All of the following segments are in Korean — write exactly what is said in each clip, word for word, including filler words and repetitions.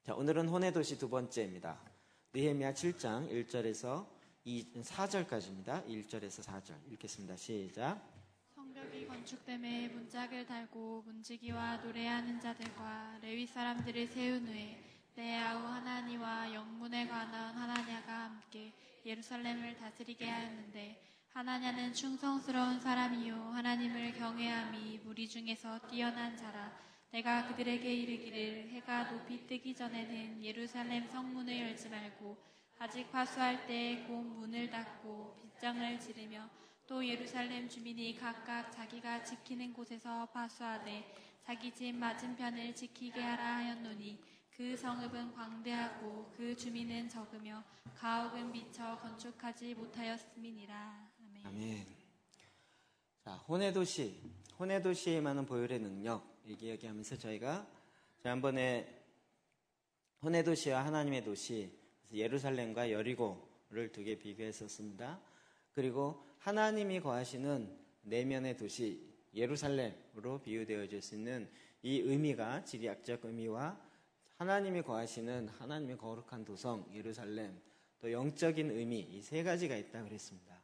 자, 오늘은 혼의 도시 두 번째입니다. 느헤미야 칠 장 일 절에서 사 절까지입니다. 일 절에서 사 절 읽겠습니다. 시작. 성벽이 건축됨에 문짝을 달고 문지기와 노래하는 자들과 레위 사람들을 세운 후에 레아우 하나니와 영문에 관한 하나냐가 함께 예루살렘을 다스리게 하였는데, 하나냐는 충성스러운 사람이요 하나님을 경외함이 무리 중에서 뛰어난 자라. 내가 그들에게 이르기를 해가 높이 뜨기 전에는 예루살렘 성문을 열지 말고 아직 파수할 때 곧 문을 닫고 빗장을 지르며 또 예루살렘 주민이 각각 자기가 지키는 곳에서 파수하되 자기 집 맞은편을 지키게 하라 하였노니, 그 성읍은 광대하고 그 주민은 적으며 가옥은 미처 건축하지 못하였음이니라. 아멘. 아멘. 자, 혼의 도시, 혼의 도시에 임하는 보혈의 능력 얘기하면서 저희가 지난번에 혼의 도시와 하나님의 도시, 예루살렘과 여리고를 두 개 비교했었습니다. 그리고 하나님이 거하시는 내면의 도시 예루살렘으로 비유되어질 수 있는 이 의미가, 지리학적 의미와 하나님이 거하시는 하나님의 거룩한 도성 예루살렘, 또 영적인 의미, 이 세 가지가 있다고 그랬습니다.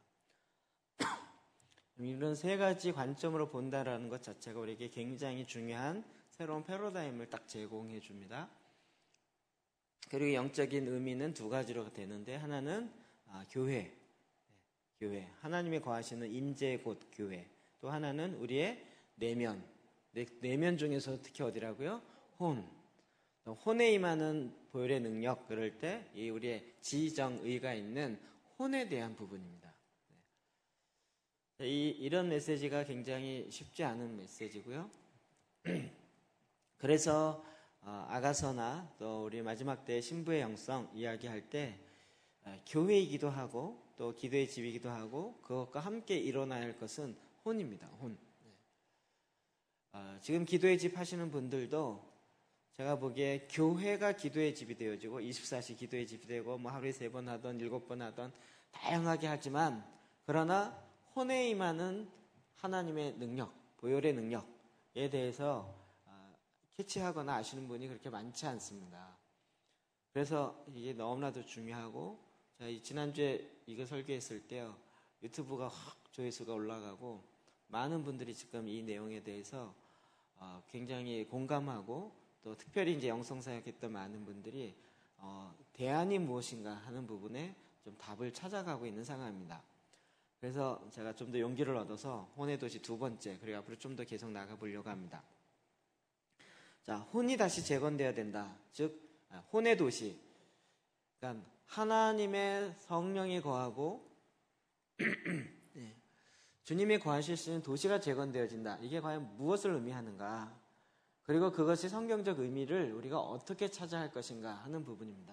이런 세 가지 관점으로 본다라는 것 자체가 우리에게 굉장히 중요한 새로운 패러다임을 딱 제공해 줍니다. 그리고 영적인 의미는 두 가지로 되는데, 하나는 아, 교회, 교회, 하나님이 거하시는 임재의 곳 교회, 또 하나는 우리의 내면, 내, 내면 중에서 특히 어디라고요? 혼, 혼에 임하는 보혈의 능력, 그럴 때 이 우리의 지정의가 있는 혼에 대한 부분입니다. 이, 이런 메시지가 굉장히 쉽지 않은 메시지고요. 그래서 어, 아가서나 또 우리 마지막 때 신부의 영성 이야기할 때 어, 교회이기도 하고 또 기도의 집이기도 하고 그것과 함께 일어나야 할 것은 혼입니다. 혼. 어, 지금 기도의 집 하시는 분들도 제가 보기에 교회가 기도의 집이 되어지고 이십사 시 기도의 집이 되고 뭐 하루에 세 번 하던 일곱 번 하던 다양하게 하지만, 그러나 혼에 임하는 하나님의 능력, 보혈의 능력에 대해서 캐치하거나 아시는 분이 그렇게 많지 않습니다. 그래서 이게 너무나도 중요하고, 제가 지난주에 이거 설교했을 때요, 유튜브가 확 조회수가 올라가고 많은 분들이 지금 이 내용에 대해서 굉장히 공감하고, 또 특별히 이제 영성사역했던 많은 분들이 어, 대안이 무엇인가 하는 부분에 좀 답을 찾아가고 있는 상황입니다. 그래서 제가 좀 더 용기를 얻어서 혼의 도시 두 번째, 그리고 앞으로 좀 더 계속 나가보려고 합니다. 자, 혼이 다시 재건되어야 된다. 즉, 혼의 도시. 그러니까 하나님의 성령이 거하고 네, 주님이 거하실 수 있는 도시가 재건되어진다. 이게 과연 무엇을 의미하는가? 그리고 그것이 성경적 의미를 우리가 어떻게 찾아야 할 것인가 하는 부분입니다.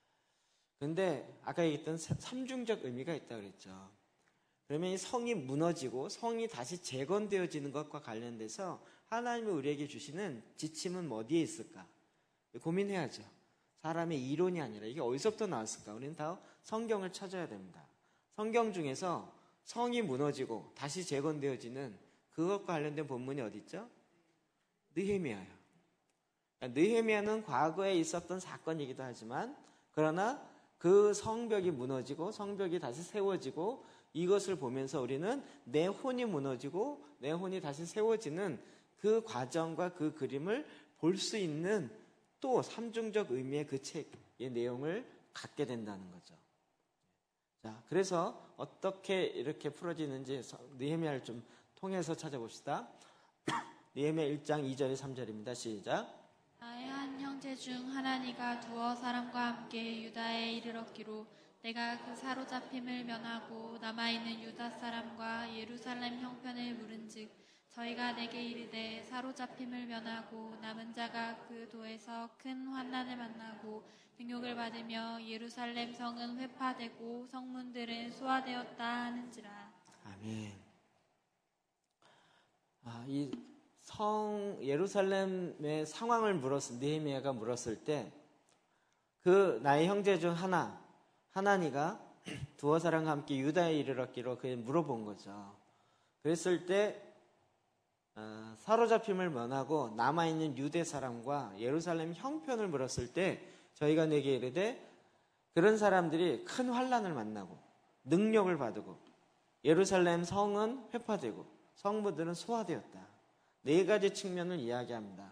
그런데 아까 얘기했던 삼중적 의미가 있다고 그랬죠. 그러면 이 성이 무너지고 성이 다시 재건되어지는 것과 관련돼서 하나님이 우리에게 주시는 지침은 어디에 있을까? 고민해야죠. 사람의 이론이 아니라 이게 어디서부터 나왔을까? 우리는 다 성경을 찾아야 됩니다. 성경 중에서 성이 무너지고 다시 재건되어지는 그것과 관련된 본문이 어디 있죠? 느헤미야예요. 그러니까 느헤미야는 과거에 있었던 사건이기도 하지만, 그러나 그 성벽이 무너지고 성벽이 다시 세워지고 이것을 보면서 우리는 내 혼이 무너지고 내 혼이 다시 세워지는 그 과정과 그 그림을 볼 수 있는 또 삼중적 의미의 그 책의 내용을 갖게 된다는 거죠. 자, 그래서 어떻게 이렇게 풀어지는지 느헤미야를 좀 통해서 찾아봅시다. 느헤미야 일 장 이 절에 삼 절입니다. 시작. 나의 한 형제 중 하나니가 두어 사람과 함께 유다에 이르렀기로 내가 그 사로잡힘을 면하고 남아있는 유다 사람과 예루살렘 형편을 물은즉, 저희가 내게 이르되 사로잡힘을 면하고 남은 자가 그 도에서 큰 환난을 만나고 능욕을 받으며 예루살렘 성은 회파되고 성문들은 소화되었다 하는지라. 아멘. 아, 이 성 예루살렘의 상황을 물었을 느헤미야가 물었을 때, 그 나의 형제 중 하나 하나니가 두어 사람과 함께 유다에 이르렀기로 그에 물어본 거죠. 그랬을 때 어, 사로잡힘을 면하고 남아있는 유대 사람과 예루살렘 형편을 물었을 때 저희가 내게 이르되 그런 사람들이 큰 환난을 만나고 능력을 받고 예루살렘 성은 회파되고 성부들은 소화되었다. 네 가지 측면을 이야기합니다.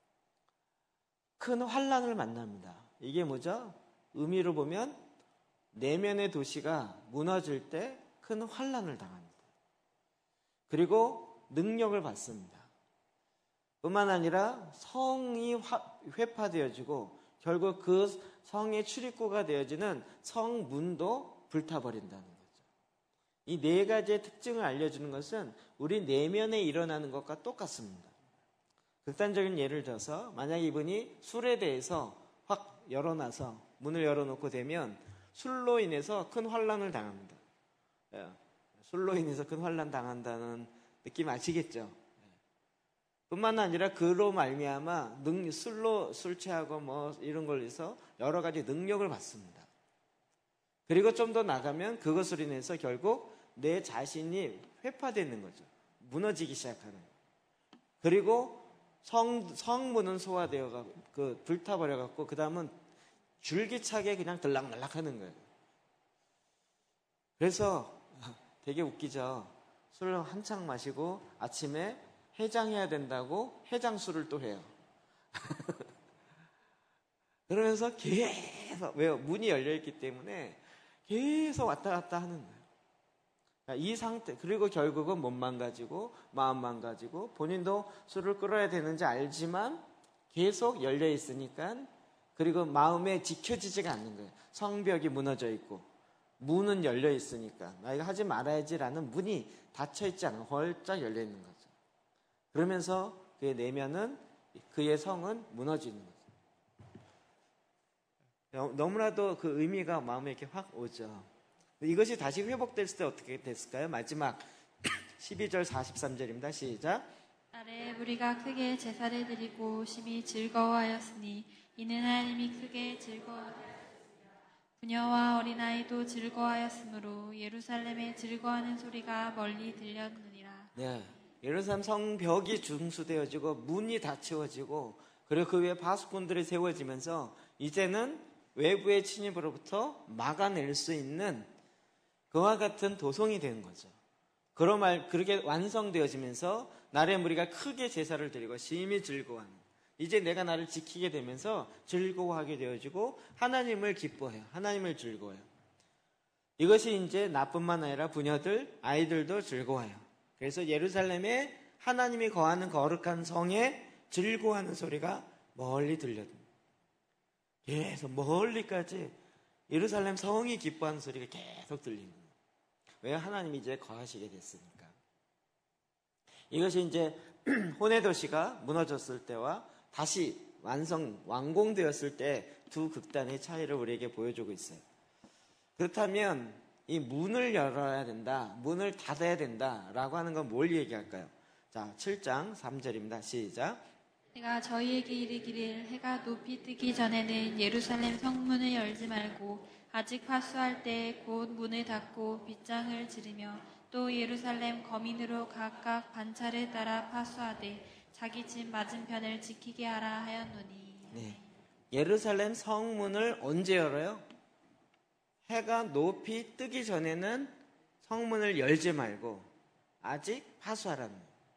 큰 환난을 만납니다. 이게 뭐죠? 의미로 보면 내면의 도시가 무너질 때 큰 환난을 당합니다. 그리고 능력을 받습니다. 뿐만 아니라 성이 회파되어지고 결국 그 성의 출입구가 되어지는 성문도 불타버린다는 거죠. 이 네 가지의 특징을 알려주는 것은 우리 내면에 일어나는 것과 똑같습니다. 극단적인 예를 들어서 만약 이분이 술에 대해서 확 열어놔서 문을 열어놓고 되면 술로 인해서 큰 환난을 당합니다. 술로 인해서 큰 환난 당한다는 느낌 아시겠죠? 뿐만 아니라 그로 말미암아 능, 술로 술 취하고 뭐 이런 걸로 해서 여러 가지 능력을 받습니다. 그리고 좀 더 나가면 그것으로 인해서 결국 내 자신이 회파되는 거죠. 무너지기 시작하는 거예요. 그리고 성, 성문은 소화되어 그 불타버려 갖고 그 다음은 줄기차게 그냥 들락날락 하는 거예요. 그래서 되게 웃기죠. 술을 한창 마시고 아침에 해장해야 된다고 해장술을 또 해요. 그러면서 계속, 왜요? 문이 열려있기 때문에 계속 왔다 갔다 하는 거예요. 이 상태, 그리고 결국은 몸만 가지고 마음만 가지고 본인도 술을 끌어야 되는지 알지만 계속 열려있으니까 그리고 마음에 지켜지지가 않는 거예요. 성벽이 무너져 있고 문은 열려있으니까 나 이거 하지 말아야지라는 문이 닫혀있지 않고 활짝 열려있는 거죠. 그러면서 그의 내면은 그의 성은 무너지는 거죠. 너무나도 그 의미가 마음에 이렇게 확 오죠. 이것이 다시 회복됐을 때 어떻게 됐을까요? 마지막 십이 절 사십삼 절입니다. 시작. 아래 우리가 크게 제사를 드리고 심히 즐거워하였으니 이는 하나님이 크게 즐거워하였으니 부녀와 어린아이도 즐거워하였으므로 예루살렘에 즐거워하는 소리가 멀리 들렸느니라. 네, 예루살렘 성벽이 중수되어지고 문이 닫혀지고 그리고 그 위에 파수꾼들이 세워지면서 이제는 외부의 침입으로부터 막아낼 수 있는 그와 같은 도성이 된 거죠. 그런 말 그렇게 완성되어지면서 나의 무리가 크게 제사를 드리고 심히 즐거워하는. 이제 내가 나를 지키게 되면서 즐거워하게 되어지고 하나님을 기뻐해요. 하나님을 즐거워해요. 이것이 이제 나뿐만 아니라 부녀들, 아이들도 즐거워해요. 그래서 예루살렘에 하나님이 거하는 거룩한 성에 즐거워하는 소리가 멀리 들려요. 계속 멀리까지 예루살렘 성이 기뻐하는 소리가 계속 들리는 거예요. 왜? 하나님이 이제 거하시게 됐으니까. 이것이 이제 혼의 도시가 무너졌을 때와 다시 완성, 완공되었을 때 두 극단의 차이를 우리에게 보여주고 있어요. 그렇다면 이 문을 열어야 된다, 문을 닫아야 된다라고 하는 건 뭘 얘기할까요? 자, 칠 장 삼 절입니다. 시작. 내가 저희에게 이르기를 해가 높이 뜨기 전에는 예루살렘 성문을 열지 말고 아직 파수할 때 곧 문을 닫고 빗장을 지르며 또 예루살렘 거민으로 각각 반차를 따라 파수하되 자기 집 맞은편을 지키게 하라 하였노니. 네. 예루살렘 성문을 언제 열어요? 해가 높이 뜨기 전에는 성문을 열지 말고 아직 파수하라는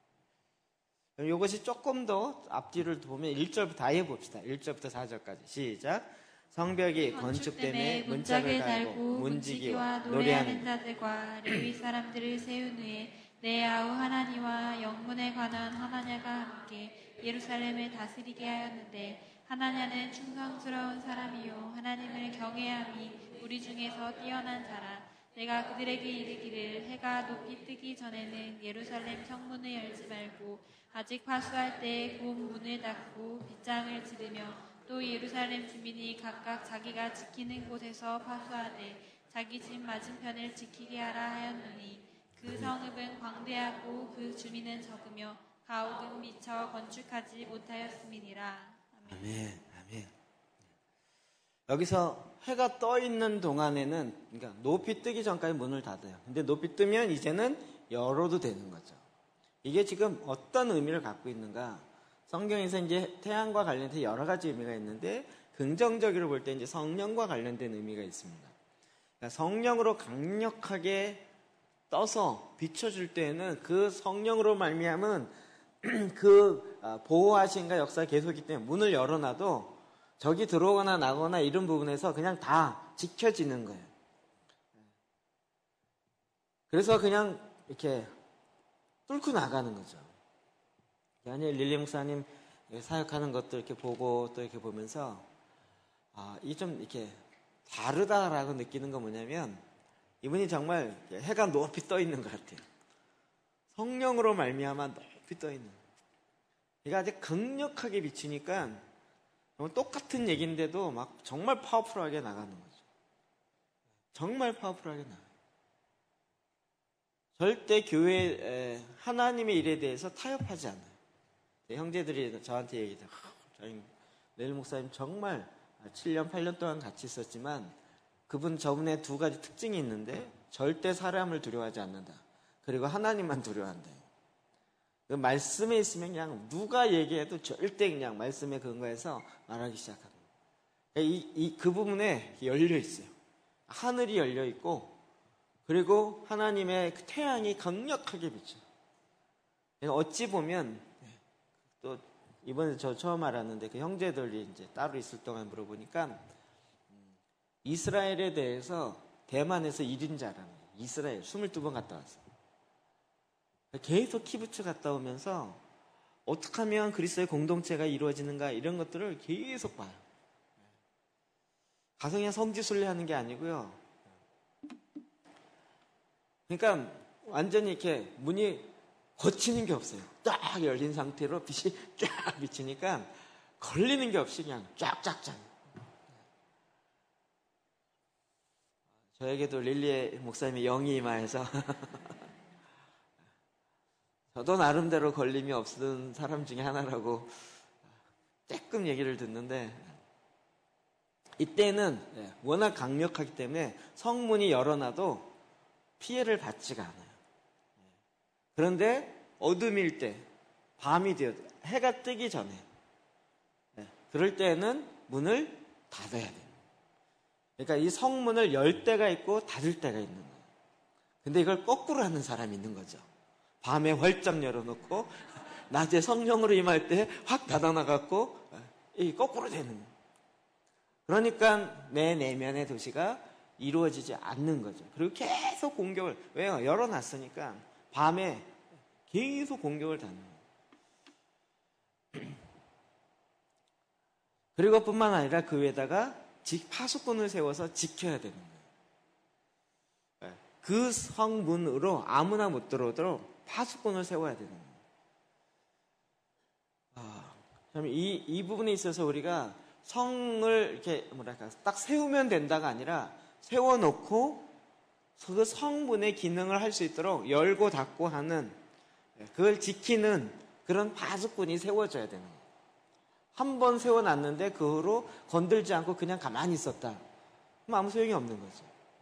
거예요. 이것이 조금 더 앞뒤를 보면 일 절부터 다 해봅시다. 일 절부터 사 절까지 시작. 성벽이 건축됨에 문짝을 달고 문지기와 노래하는 자들과 레위 사람들을 세운 후에 내 아우 하나니와 영문에 관한 하나냐가 함께 예루살렘을 다스리게 하였는데 하나냐는 충성스러운 사람이요 하나님을 경외함이 우리 중에서 뛰어난 자라. 내가 그들에게 이르기를 해가 높이 뜨기 전에는 예루살렘 성문을 열지 말고 아직 파수할 때 곧 문을 닫고 빗장을 지르며 또 예루살렘 주민이 각각 자기가 지키는 곳에서 파수하되 자기 집 맞은편을 지키게 하라 하였노니 그 성읍은 광대하고 그 주민은 적으며 가옥은 미처 건축하지 못하였음이니라. 아멘. 아멘. 아멘. 여기서 해가 떠 있는 동안에는 그러니까 높이 뜨기 전까지 문을 닫아요. 근데 높이 뜨면 이제는 열어도 되는 거죠. 이게 지금 어떤 의미를 갖고 있는가? 성경에서 이제 태양과 관련된 여러 가지 의미가 있는데 긍정적으로 볼 때 이제 성령과 관련된 의미가 있습니다. 그러니까 성령으로 강력하게 떠서 비춰줄 때에는 그 성령으로 말미암은 그 보호하신가 역사가 계속이기 때문에 문을 열어놔도 적이 들어오거나 나거나 이런 부분에서 그냥 다 지켜지는 거예요. 그래서 그냥 이렇게 뚫고 나가는 거죠. 아니 릴리 목사님 사역하는 것도 이렇게 보고 또 이렇게 보면서 아, 이 좀 이렇게 다르다라고 느끼는 건 뭐냐면 이분이 정말 해가 높이 떠 있는 것 같아요. 성령으로 말미암아 높이 떠 있는. 그러니까 아주 강력하게 비치니까 똑같은 얘기인데도 막 정말 파워풀하게 나가는 거죠. 정말 파워풀하게 나가요. 절대 교회 하나님의 일에 대해서 타협하지 않아요. 형제들이 저한테 얘기해요. 저희 렐 목사님 정말 칠 년, 팔 년 동안 같이 있었지만 그분 저분의 두 가지 특징이 있는데 절대 사람을 두려워하지 않는다. 그리고 하나님만 두려워한다. 그 말씀에 있으면 그냥 누가 얘기해도 절대 그냥 말씀에 근거해서 말하기 시작합니다. 이, 이, 그 부분에 열려 있어요. 하늘이 열려 있고 그리고 하나님의 그 태양이 강력하게 비쳐요. 어찌 보면 또 이번에 저 처음 알았는데 그 형제들이 이제 따로 있을 동안 물어보니까 이스라엘에 대해서 대만에서 일 인자라는 거예요. 이스라엘 이십이 번 갔다 왔어요. 계속 키부츠 갔다 오면서 어떻게 하면 그리스도의 공동체가 이루어지는가 이런 것들을 계속 봐요. 가서 그냥 성지순례 하는 게 아니고요. 그러니까 완전히 이렇게 문이 거치는 게 없어요. 딱 열린 상태로 빛이 쫙 비치니까 걸리는 게 없이 그냥 쫙쫙쫙. 저에게도 릴리의 목사님의 영이 임하여서 저도 나름대로 걸림이 없는 사람 중에 하나라고 조금 얘기를 듣는데 이때는 워낙 강력하기 때문에 성문이 열어놔도 피해를 받지가 않아요. 그런데 어둠일 때, 밤이 되어 해가 뜨기 전에 그럴 때는 문을 닫아야 돼요. 그러니까 이 성문을 열 때가 있고 닫을 때가 있는 거예요. 근데 이걸 거꾸로 하는 사람이 있는 거죠. 밤에 활짝 열어놓고 낮에 성령으로 임할 때 확 닫아놔갖고 이 거꾸로 되는 거예요. 그러니까 내 내면의 도시가 이루어지지 않는 거죠. 그리고 계속 공격을, 왜요? 열어놨으니까 밤에 계속 공격을 받는 거예요. 그리고 뿐만 아니라 그 위에다가 파수꾼을 세워서 지켜야 되는 거예요. 그 성문으로 아무나 못 들어오도록 파수꾼을 세워야 되는 거예요. 아, 이, 이 부분에 있어서 우리가 성을 이렇게 뭐랄까 딱 세우면 된다가 아니라 세워놓고 그 성문의 기능을 할 수 있도록 열고 닫고 하는 그걸 지키는 그런 파수꾼이 세워져야 되는 거예요. 한 번 세워놨는데 그 후로 건들지 않고 그냥 가만히 있었다. 그럼 아무 소용이 없는 거죠.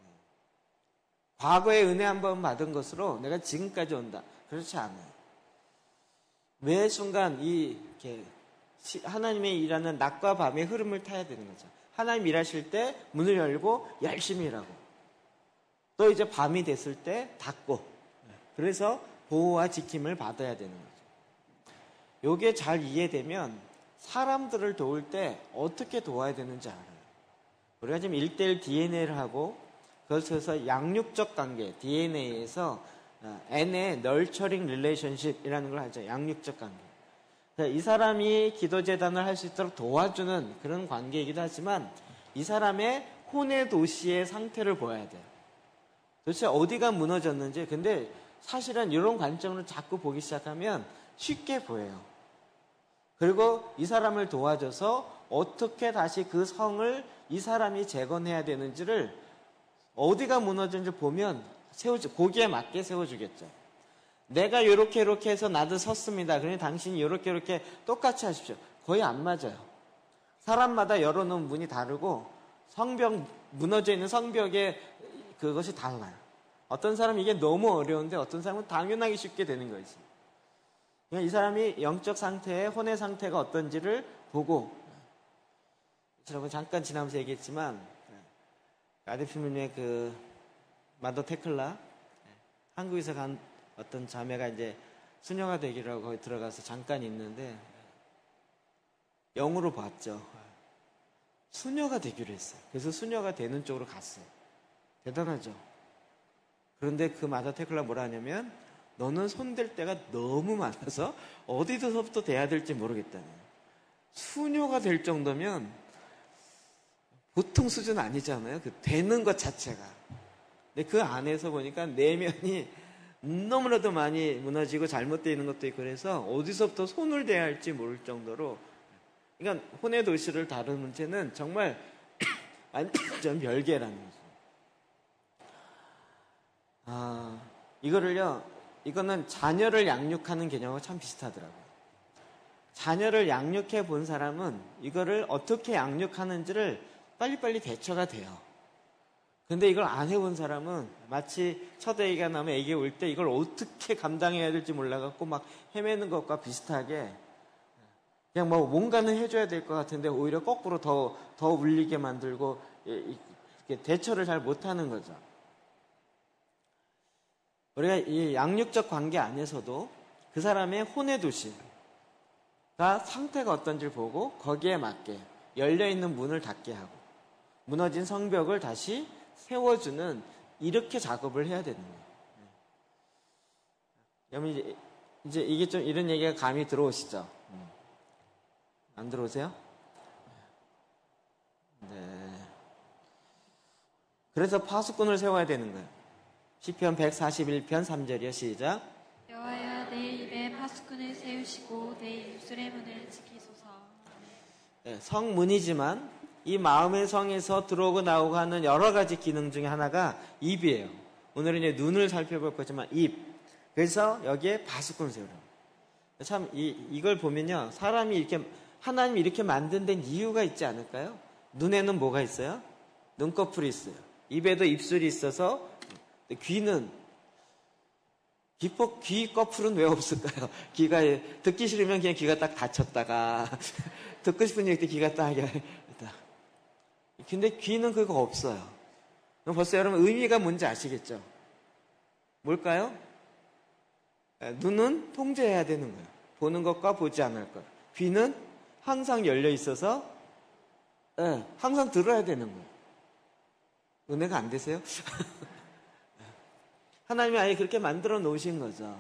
과거에 은혜 한 번 받은 것으로 내가 지금까지 온다. 그렇지 않아요. 매 순간 이 이렇게 하나님의 일하는 낮과 밤의 흐름을 타야 되는 거죠. 하나님 일하실 때 문을 열고 열심히 일하고 또 이제 밤이 됐을 때 닫고 그래서 보호와 지킴을 받아야 되는 거죠. 이게 잘 이해되면 사람들을 도울 때 어떻게 도와야 되는지 알아요. 우리가 지금 일 대일 디엔에이를 하고 그것에서 양육적 관계, 디엔에이에서 N의 nurturing relationship이라는 걸 하죠. 양육적 관계. 이 사람이 기도재단을 할 수 있도록 도와주는 그런 관계이기도 하지만 이 사람의 혼의 도시의 상태를 보아야 돼요. 도대체 어디가 무너졌는지. 근데 사실은 이런 관점으로 자꾸 보기 시작하면 쉽게 보여요. 그리고 이 사람을 도와줘서 어떻게 다시 그 성을 이 사람이 재건해야 되는지를 어디가 무너졌는지 보면 세워주, 거기에 맞게 세워주겠죠. 내가 이렇게 이렇게 해서 나도 섰습니다. 그러니 당신이 이렇게 이렇게 똑같이 하십시오. 거의 안 맞아요. 사람마다 열어놓은 문이 다르고 성벽, 무너져 있는 성벽의 그것이 달라요. 어떤 사람은 이게 너무 어려운데 어떤 사람은 당연하게 쉽게 되는 거지. 이 사람이 영적 상태의 혼의 상태가 어떤지를 보고, 여러분 잠깐 지나면서 얘기했지만 아데피님의 그 마더 테클라, 한국에서 간 어떤 자매가 이제 수녀가 되기로 하고 거기 들어가서 잠깐 있는데 영으로 봤죠. 수녀가 되기로 했어요. 그래서 수녀가 되는 쪽으로 갔어요. 대단하죠. 그런데 그 마더 테클라 뭐라 하냐면, 너는 손댈 데가 너무 많아서 어디서부터 돼야 될지 모르겠다는 거예요. 수녀가 될 정도면 보통 수준 아니잖아요. 그 되는 것 자체가. 근데 그 안에서 보니까 내면이 너무나도 많이 무너지고 잘못되어 있는 것도 있고, 그래서 어디서부터 손을 대야 할지 모를 정도로, 그러니까 혼의 도시를 다루는 문제는 정말 완전 별개라는 거죠. 아, 이거를요, 이거는 자녀를 양육하는 개념하고 참 비슷하더라고요. 자녀를 양육해 본 사람은 이거를 어떻게 양육하는지를 빨리빨리 대처가 돼요. 근데 이걸 안 해본 사람은 마치 첫 아기가 나면 아기 올 때 이걸 어떻게 감당해야 될지 몰라갖고 막 헤매는 것과 비슷하게 그냥 뭐 뭔가는 해줘야 될 것 같은데 오히려 거꾸로 더, 더 울리게 만들고 이렇게 대처를 잘 못하는 거죠. 우리가 이 양육적 관계 안에서도 그 사람의 혼의 도시가 상태가 어떤지를 보고 거기에 맞게 열려있는 문을 닫게 하고 무너진 성벽을 다시 세워주는, 이렇게 작업을 해야 되는 거예요. 여러분 이제, 이제 이게 좀 이런 얘기가 감이 들어오시죠? 안 들어오세요? 네. 그래서 파수꾼을 세워야 되는 거예요. 시편 백사십일 편 삼 절이요. 시작. 여호와여 내 입에 파수꾼을 세우시고 내 입술의 문을 지키소서. 네, 성문이지만 이 마음의 성에서 들어오고 나오고 하는 여러 가지 기능 중에 하나가 입이에요. 오늘은 이제 눈을 살펴볼 거지만 입. 그래서 여기에 파수꾼을 세우라고. 참 이, 이걸 보면요, 사람이 이렇게 하나님이 이렇게 만든 데는 이유가 있지 않을까요? 눈에는 뭐가 있어요? 눈꺼풀이 있어요. 입에도 입술이 있어서, 귀는 귀, 귀 꺼풀은 왜 없을까요? 귀가 듣기 싫으면 그냥 귀가 딱 닫혔다가 듣고 싶은 얘기 때 귀가 딱 근데 귀는 그거 없어요. 벌써 여러분 의미가 뭔지 아시겠죠? 뭘까요? 눈은 통제해야 되는 거예요. 보는 것과 보지 않을 것. 귀는 항상 열려 있어서 네, 항상 들어야 되는 거예요. 은혜가 안 되세요? 하나님이 아예 그렇게 만들어 놓으신 거죠.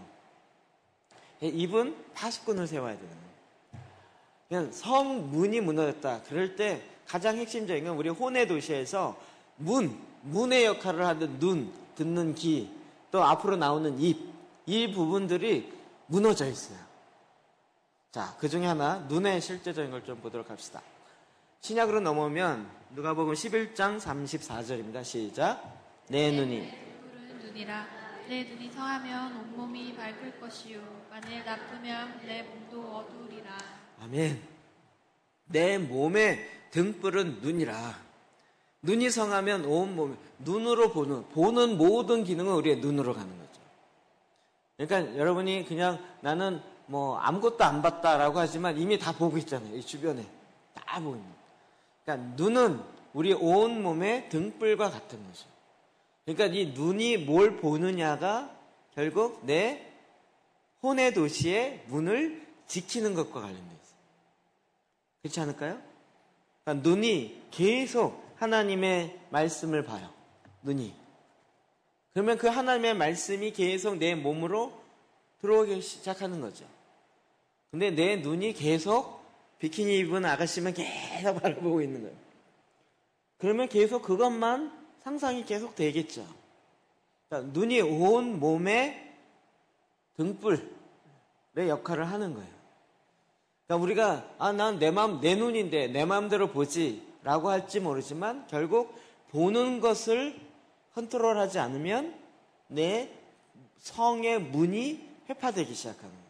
입은 파수꾼을 세워야 되는 거예요. 그냥 성문이 무너졌다. 그럴 때 가장 핵심적인 건 우리 혼의 도시에서 문, 문의 역할을 하는 눈, 듣는 귀, 또 앞으로 나오는 입, 이 부분들이 무너져 있어요. 자, 그 중에 하나, 눈의 실제적인 걸 좀 보도록 합시다. 신약으로 넘어오면 누가복음 십일 장 삼십사 절입니다. 시작. 내 눈이 내 눈이라. 내 눈이 성하면 온몸이 밝을 것이요 만일 나쁘면 내 몸도 어두우리라. 아멘. 내 몸의 등불은 눈이라. 눈이 성하면 온몸, 눈으로 보는, 보는 모든 기능은 우리의 눈으로 가는 거죠. 그러니까 여러분이 그냥 나는 뭐 아무것도 안 봤다라고 하지만 이미 다 보고 있잖아요. 이 주변에. 다 보고 있는. 그러니까 눈은 우리 온 몸의 등불과 같은 거죠. 그러니까 이 눈이 뭘 보느냐가 결국 내 혼의 도시의 문을 지키는 것과 관련되어 있어요. 그렇지 않을까요? 그러니까 눈이 계속 하나님의 말씀을 봐요. 눈이. 그러면 그 하나님의 말씀이 계속 내 몸으로 들어오기 시작하는 거죠. 근데 내 눈이 계속 비키니 입은 아가씨만 계속 바라보고 있는 거예요. 그러면 계속 그것만 상상이 계속 되겠죠. 그러니까 눈이 온 몸의 등불의 역할을 하는 거예요. 그러니까 우리가 아, 난 내 마음, 내 눈인데 내 마음대로 보지라고 할지 모르지만 결국 보는 것을 컨트롤하지 않으면 내 성의 문이 회파되기 시작하는 거예요.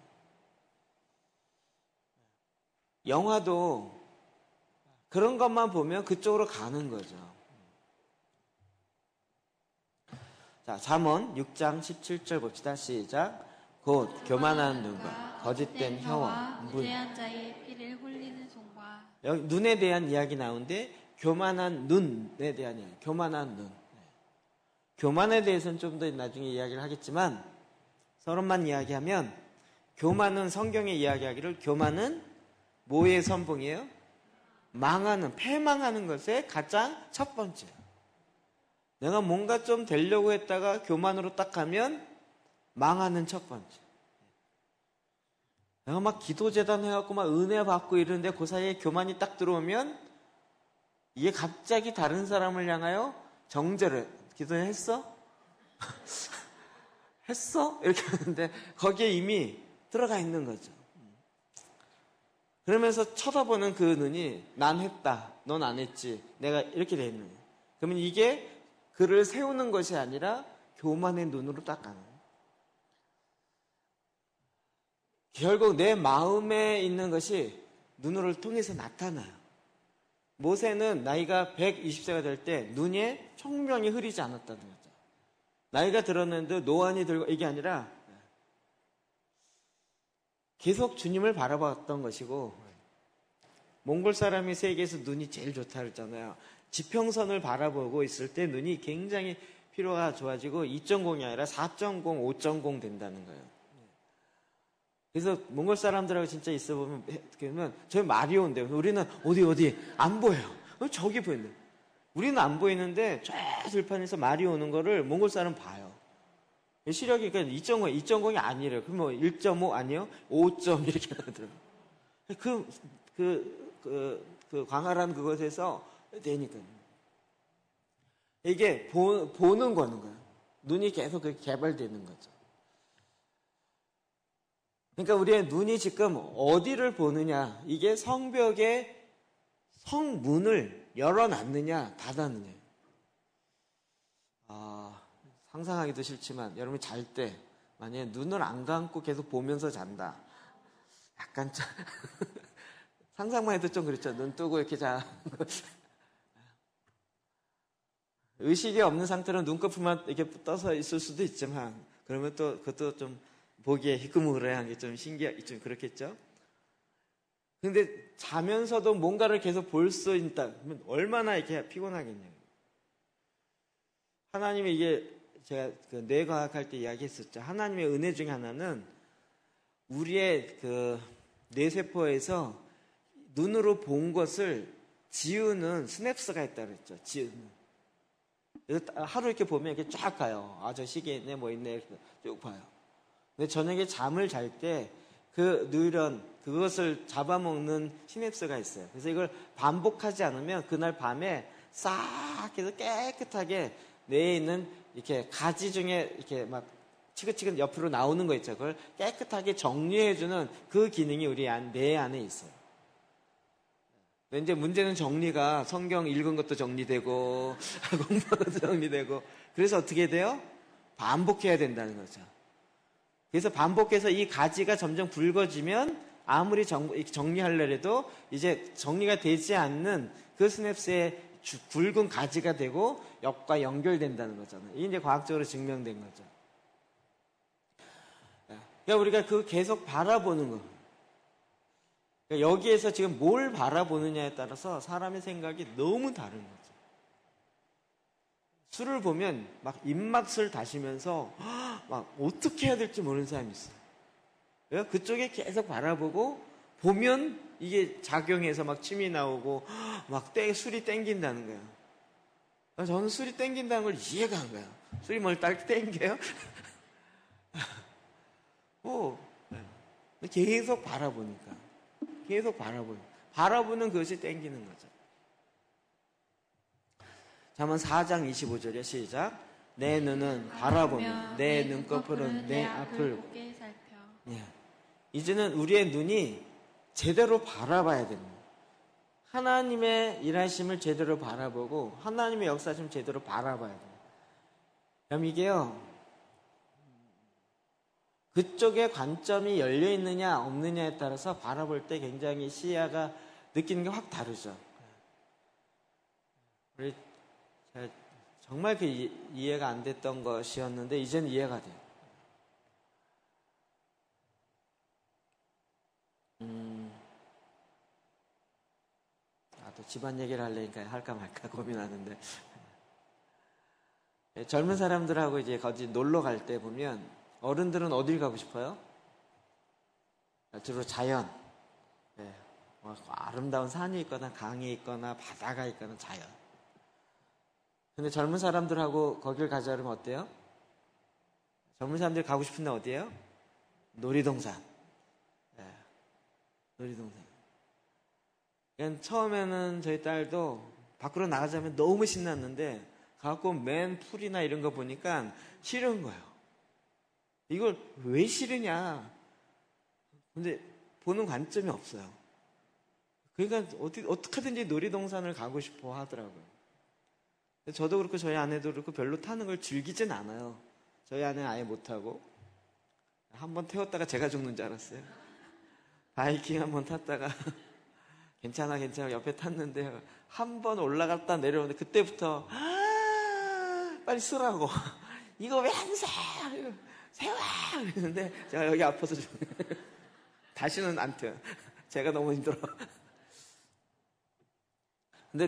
영화도 그런 것만 보면 그쪽으로 가는 거죠. 자, 잠언 육 장 십칠 절 봅시다. 시작. 곧 교만한 눈과 거짓된 혀와 문. 무죄한 자의 피를 흘리는 손과. 여기 눈에 대한 이야기 나오는데 교만한 눈에 대한 이야기. 교만한 눈. 교만에 대해서는 좀 더 나중에 이야기를 하겠지만 서론만 이야기하면 교만은 성경에 이야기하기를 교만은 뭐의 선봉이에요? 망하는, 패망하는 것의 가장 첫 번째. 내가 뭔가 좀 되려고 했다가 교만으로 딱 하면 망하는 첫 번째. 내가 막 기도재단 해갖고 막 은혜 받고 이러는데 그 사이에 교만이 딱 들어오면 이게 갑자기 다른 사람을 향하여 정죄를, 기도했어? 했어? 이렇게 하는데 거기에 이미 들어가 있는 거죠. 그러면서 쳐다보는 그 눈이 난 했다, 넌 안 했지, 내가 이렇게 돼 있는 거예요. 그러면 이게 그를 세우는 것이 아니라 교만의 눈으로 딱 가는 거예요. 결국 내 마음에 있는 것이 눈을 통해서 나타나요. 모세는 나이가 백이십 세가 될 때 눈에 총명이 흐리지 않았다는 거죠. 나이가 들었는데 노안이 들고 이게 아니라 계속 주님을 바라봤던 것이고, 몽골 사람이 세계에서 눈이 제일 좋다 그랬잖아요. 지평선을 바라보고 있을 때 눈이 굉장히 피로가 좋아지고 이 점 영이 아니라 사 점 영, 오 점 영 된다는 거예요. 그래서 몽골 사람들하고 진짜 있어 보면, 그러면 저희 말이 온대요. 우리는 어디 어디 안 보여요. 저기 보이는데, 우리는 안 보이는데 저 들판에서 말이 오는 거를 몽골 사람 봐요. 시력이 그러니까 이 점 영, 이 점 영이 아니래요. 그럼 뭐 일 점 오 아니요? 오 점 이렇게 하더라고요. 그, 그, 그, 그 광활한 그것에서 되니까요. 이게 보, 보는 거는 거예요. 눈이 계속 그렇게 개발되는 거죠. 그러니까 우리의 눈이 지금 어디를 보느냐, 이게 성벽의 성문을 열어놨느냐 닫았느냐. 아, 상상하기도 싫지만 여러분이 잘 때 만약에 눈을 안 감고 계속 보면서 잔다, 약간 좀 상상만 해도 좀 그렇죠. 눈 뜨고 이렇게 자. 의식이 없는 상태로 눈꺼풀만 이렇게 떠서 있을 수도 있지만, 그러면 또 그것도 좀 보기에 희끄무레한 게 좀 신기하, 좀 그렇겠죠? 근데 자면서도 뭔가를 계속 볼 수 있다. 그러면 얼마나 이렇게 피곤하겠냐고. 하나님의 이게 제가 그 뇌과학 할 때 이야기했었죠. 하나님의 은혜 중에 하나는 우리의 그 뇌세포에서 눈으로 본 것을 지우는 스냅스가 있다 그랬죠. 지우는. 그래서 하루 이렇게 보면 이렇게 쫙 가요. 아, 저 시계 있네, 뭐 있네, 이렇게 쭉 봐요. 근데 저녁에 잠을 잘 때 그 뉴런, 그것을 잡아먹는 시냅스가 있어요. 그래서 이걸 반복하지 않으면 그날 밤에 싹 해서 깨끗하게 뇌에 있는 이렇게 가지 중에 이렇게 막 치긋치긋 옆으로 나오는 거 있죠. 그걸 깨끗하게 정리해주는 그 기능이 우리 안, 뇌 안에 있어요. 이제 문제는 정리가 성경 읽은 것도 정리되고 공부한 것도 정리되고, 그래서 어떻게 돼요? 반복해야 된다는 거죠. 그래서 반복해서 이 가지가 점점 굵어지면 아무리 정, 정리하려고 이제 정리가 되지 않는 그 스냅스의 주, 굵은 가지가 되고 옆과 연결된다는 거잖아요. 이게 이제 과학적으로 증명된 거죠. 그러니까 우리가 그 계속 바라보는 거. 그러니까 여기에서 지금 뭘 바라보느냐에 따라서 사람의 생각이 너무 다른 거죠. 술을 보면 막 입맛을 다시면서 막 어떻게 해야 될지 모르는 사람이 있어요. 그러니까 그쪽에 계속 바라보고 보면 이게 작용해서 막 침이 나오고 막 땡, 술이 땡긴다는 거예요. 저는 술이 땡긴다는 걸 이해가 안 가요. 술이 뭘 딱 땡겨요? 오, 계속 바라보니까. 계속 바라보는, 바라보는 그것이 땡기는 거죠. 잠언 사 장 이십오 절에 시작. 내 눈은 바라보며 내 눈꺼풀은 내 앞을 곱게 살펴. 예. 이제는 우리의 눈이 제대로 바라봐야 됩니다. 하나님의 일하심을 제대로 바라보고 하나님의 역사심을 제대로 바라봐야 됩니다. 그럼 이게요, 그쪽에 관점이 열려 있느냐 없느냐에 따라서 바라볼 때 굉장히 시야가 느끼는 게 확 다르죠. 우리 정말 그 이해가 안 됐던 것이었는데 이제는 이해가 돼요. 집안 얘기를 하려니까 할까 말까 고민하는데 젊은 사람들하고 이제 어디 놀러 갈 때 보면 어른들은 어딜 가고 싶어요? 주로 자연. 네. 뭐 아름다운 산이 있거나 강이 있거나 바다가 있거나 자연. 근데 젊은 사람들하고 거길 가자 그러면 어때요? 젊은 사람들이 가고 싶은 데 어디예요? 놀이동산. 네. 놀이동산. 그냥 처음에는 저희 딸도 밖으로 나가자면 너무 신났는데 가고 맨 풀이나 이런 거 보니까 싫은 거예요. 이걸 왜 싫으냐? 근데 보는 관점이 없어요. 그러니까 어떻게, 어떻게든지 놀이동산을 가고 싶어 하더라고요. 저도 그렇고 저희 아내도 그렇고 별로 타는 걸 즐기진 않아요. 저희 아내는 아예 못하고 한번 태웠다가 제가 죽는 줄 알았어요. 바이킹 한번 탔다가 괜찮아 괜찮아 옆에 탔는데 한 번 올라갔다 내려오는데 그때부터 아, 빨리 쓰라고 이거 왜 안 사? 세워! 그랬는데 제가 여기 아파서 좀 다시는 안 태워요. 제가 너무 힘들어. 근데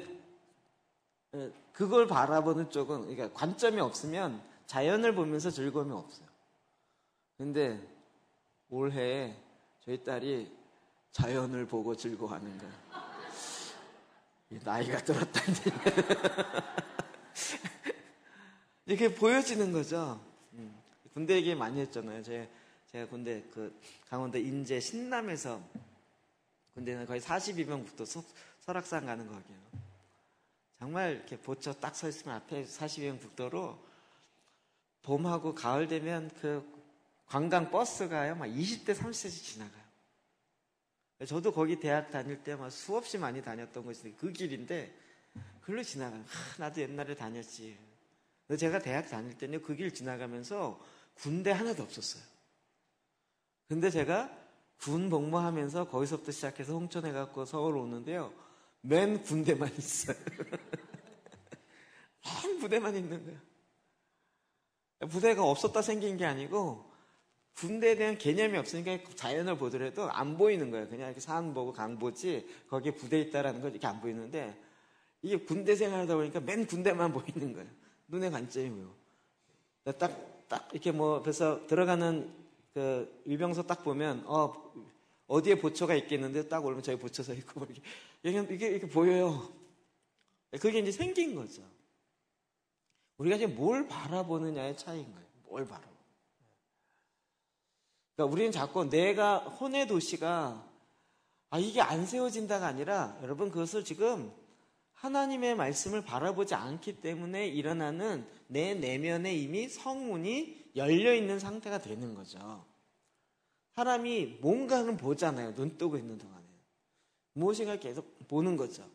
그걸 바라보는 쪽은 그러니까 관점이 없으면 자연을 보면서 즐거움이 없어요. 근데 올해 저희 딸이 자연을 보고 즐거워하는 거예요. 나이가 들었다니. 이렇게 보여지는 거죠. 군대 얘기 많이 했잖아요. 제가, 제가 군대 그 강원도 인제 신남에서 군대는 거의 사십이 명 국도 설악산 가는 거기요. 정말 이렇게 보초 딱 서 있으면 앞에 사십이 명 국도로 봄하고 가을 되면 그 관광 버스가요, 막 이십 대, 삼십 대씩 지나가요. 저도 거기 대학 다닐 때 막 수없이 많이 다녔던 곳인데 그 길인데 글로 지나가요. 하, 나도 옛날에 다녔지. 근데 제가 대학 다닐 때는 그 길 지나가면서 군대 하나도 없었어요. 근데 제가 군 복무하면서 거기서부터 시작해서 홍천에 갖고 서울 오는데요. 맨 군대만 있어요. 맨 부대만 있는 거예요. 부대가 없었다 생긴 게 아니고 군대에 대한 개념이 없으니까 자연을 보더라도 안 보이는 거예요. 그냥 이렇게 산 보고 강 보지 거기에 부대 있다라는 건 이렇게 안 보이는데 이게 군대 생활하다 보니까 맨 군대만 보이는 거예요. 눈의 관점이 뭐요. 딱, 딱 이렇게 뭐 그래서 들어가는 그 위병소 딱 보면 어 어디에 보초가 있겠는데 딱 올면 저기 보초 서 있고 이렇게 이게 이렇게 보여요. 그게 이제 생긴 거죠. 우리가 지금 뭘 바라보느냐의 차이인 거예요. 뭘 바라보. 그러니까 우리는 자꾸 내가 혼의 도시가 아 이게 안 세워진다가 아니라 여러분 그것을 지금 하나님의 말씀을 바라보지 않기 때문에 일어나는 내 내면에 이미 성문이 열려있는 상태가 되는 거죠. 사람이 뭔가는 보잖아요. 눈 뜨고 있는 동안에. 무엇인가 계속 보는 거죠.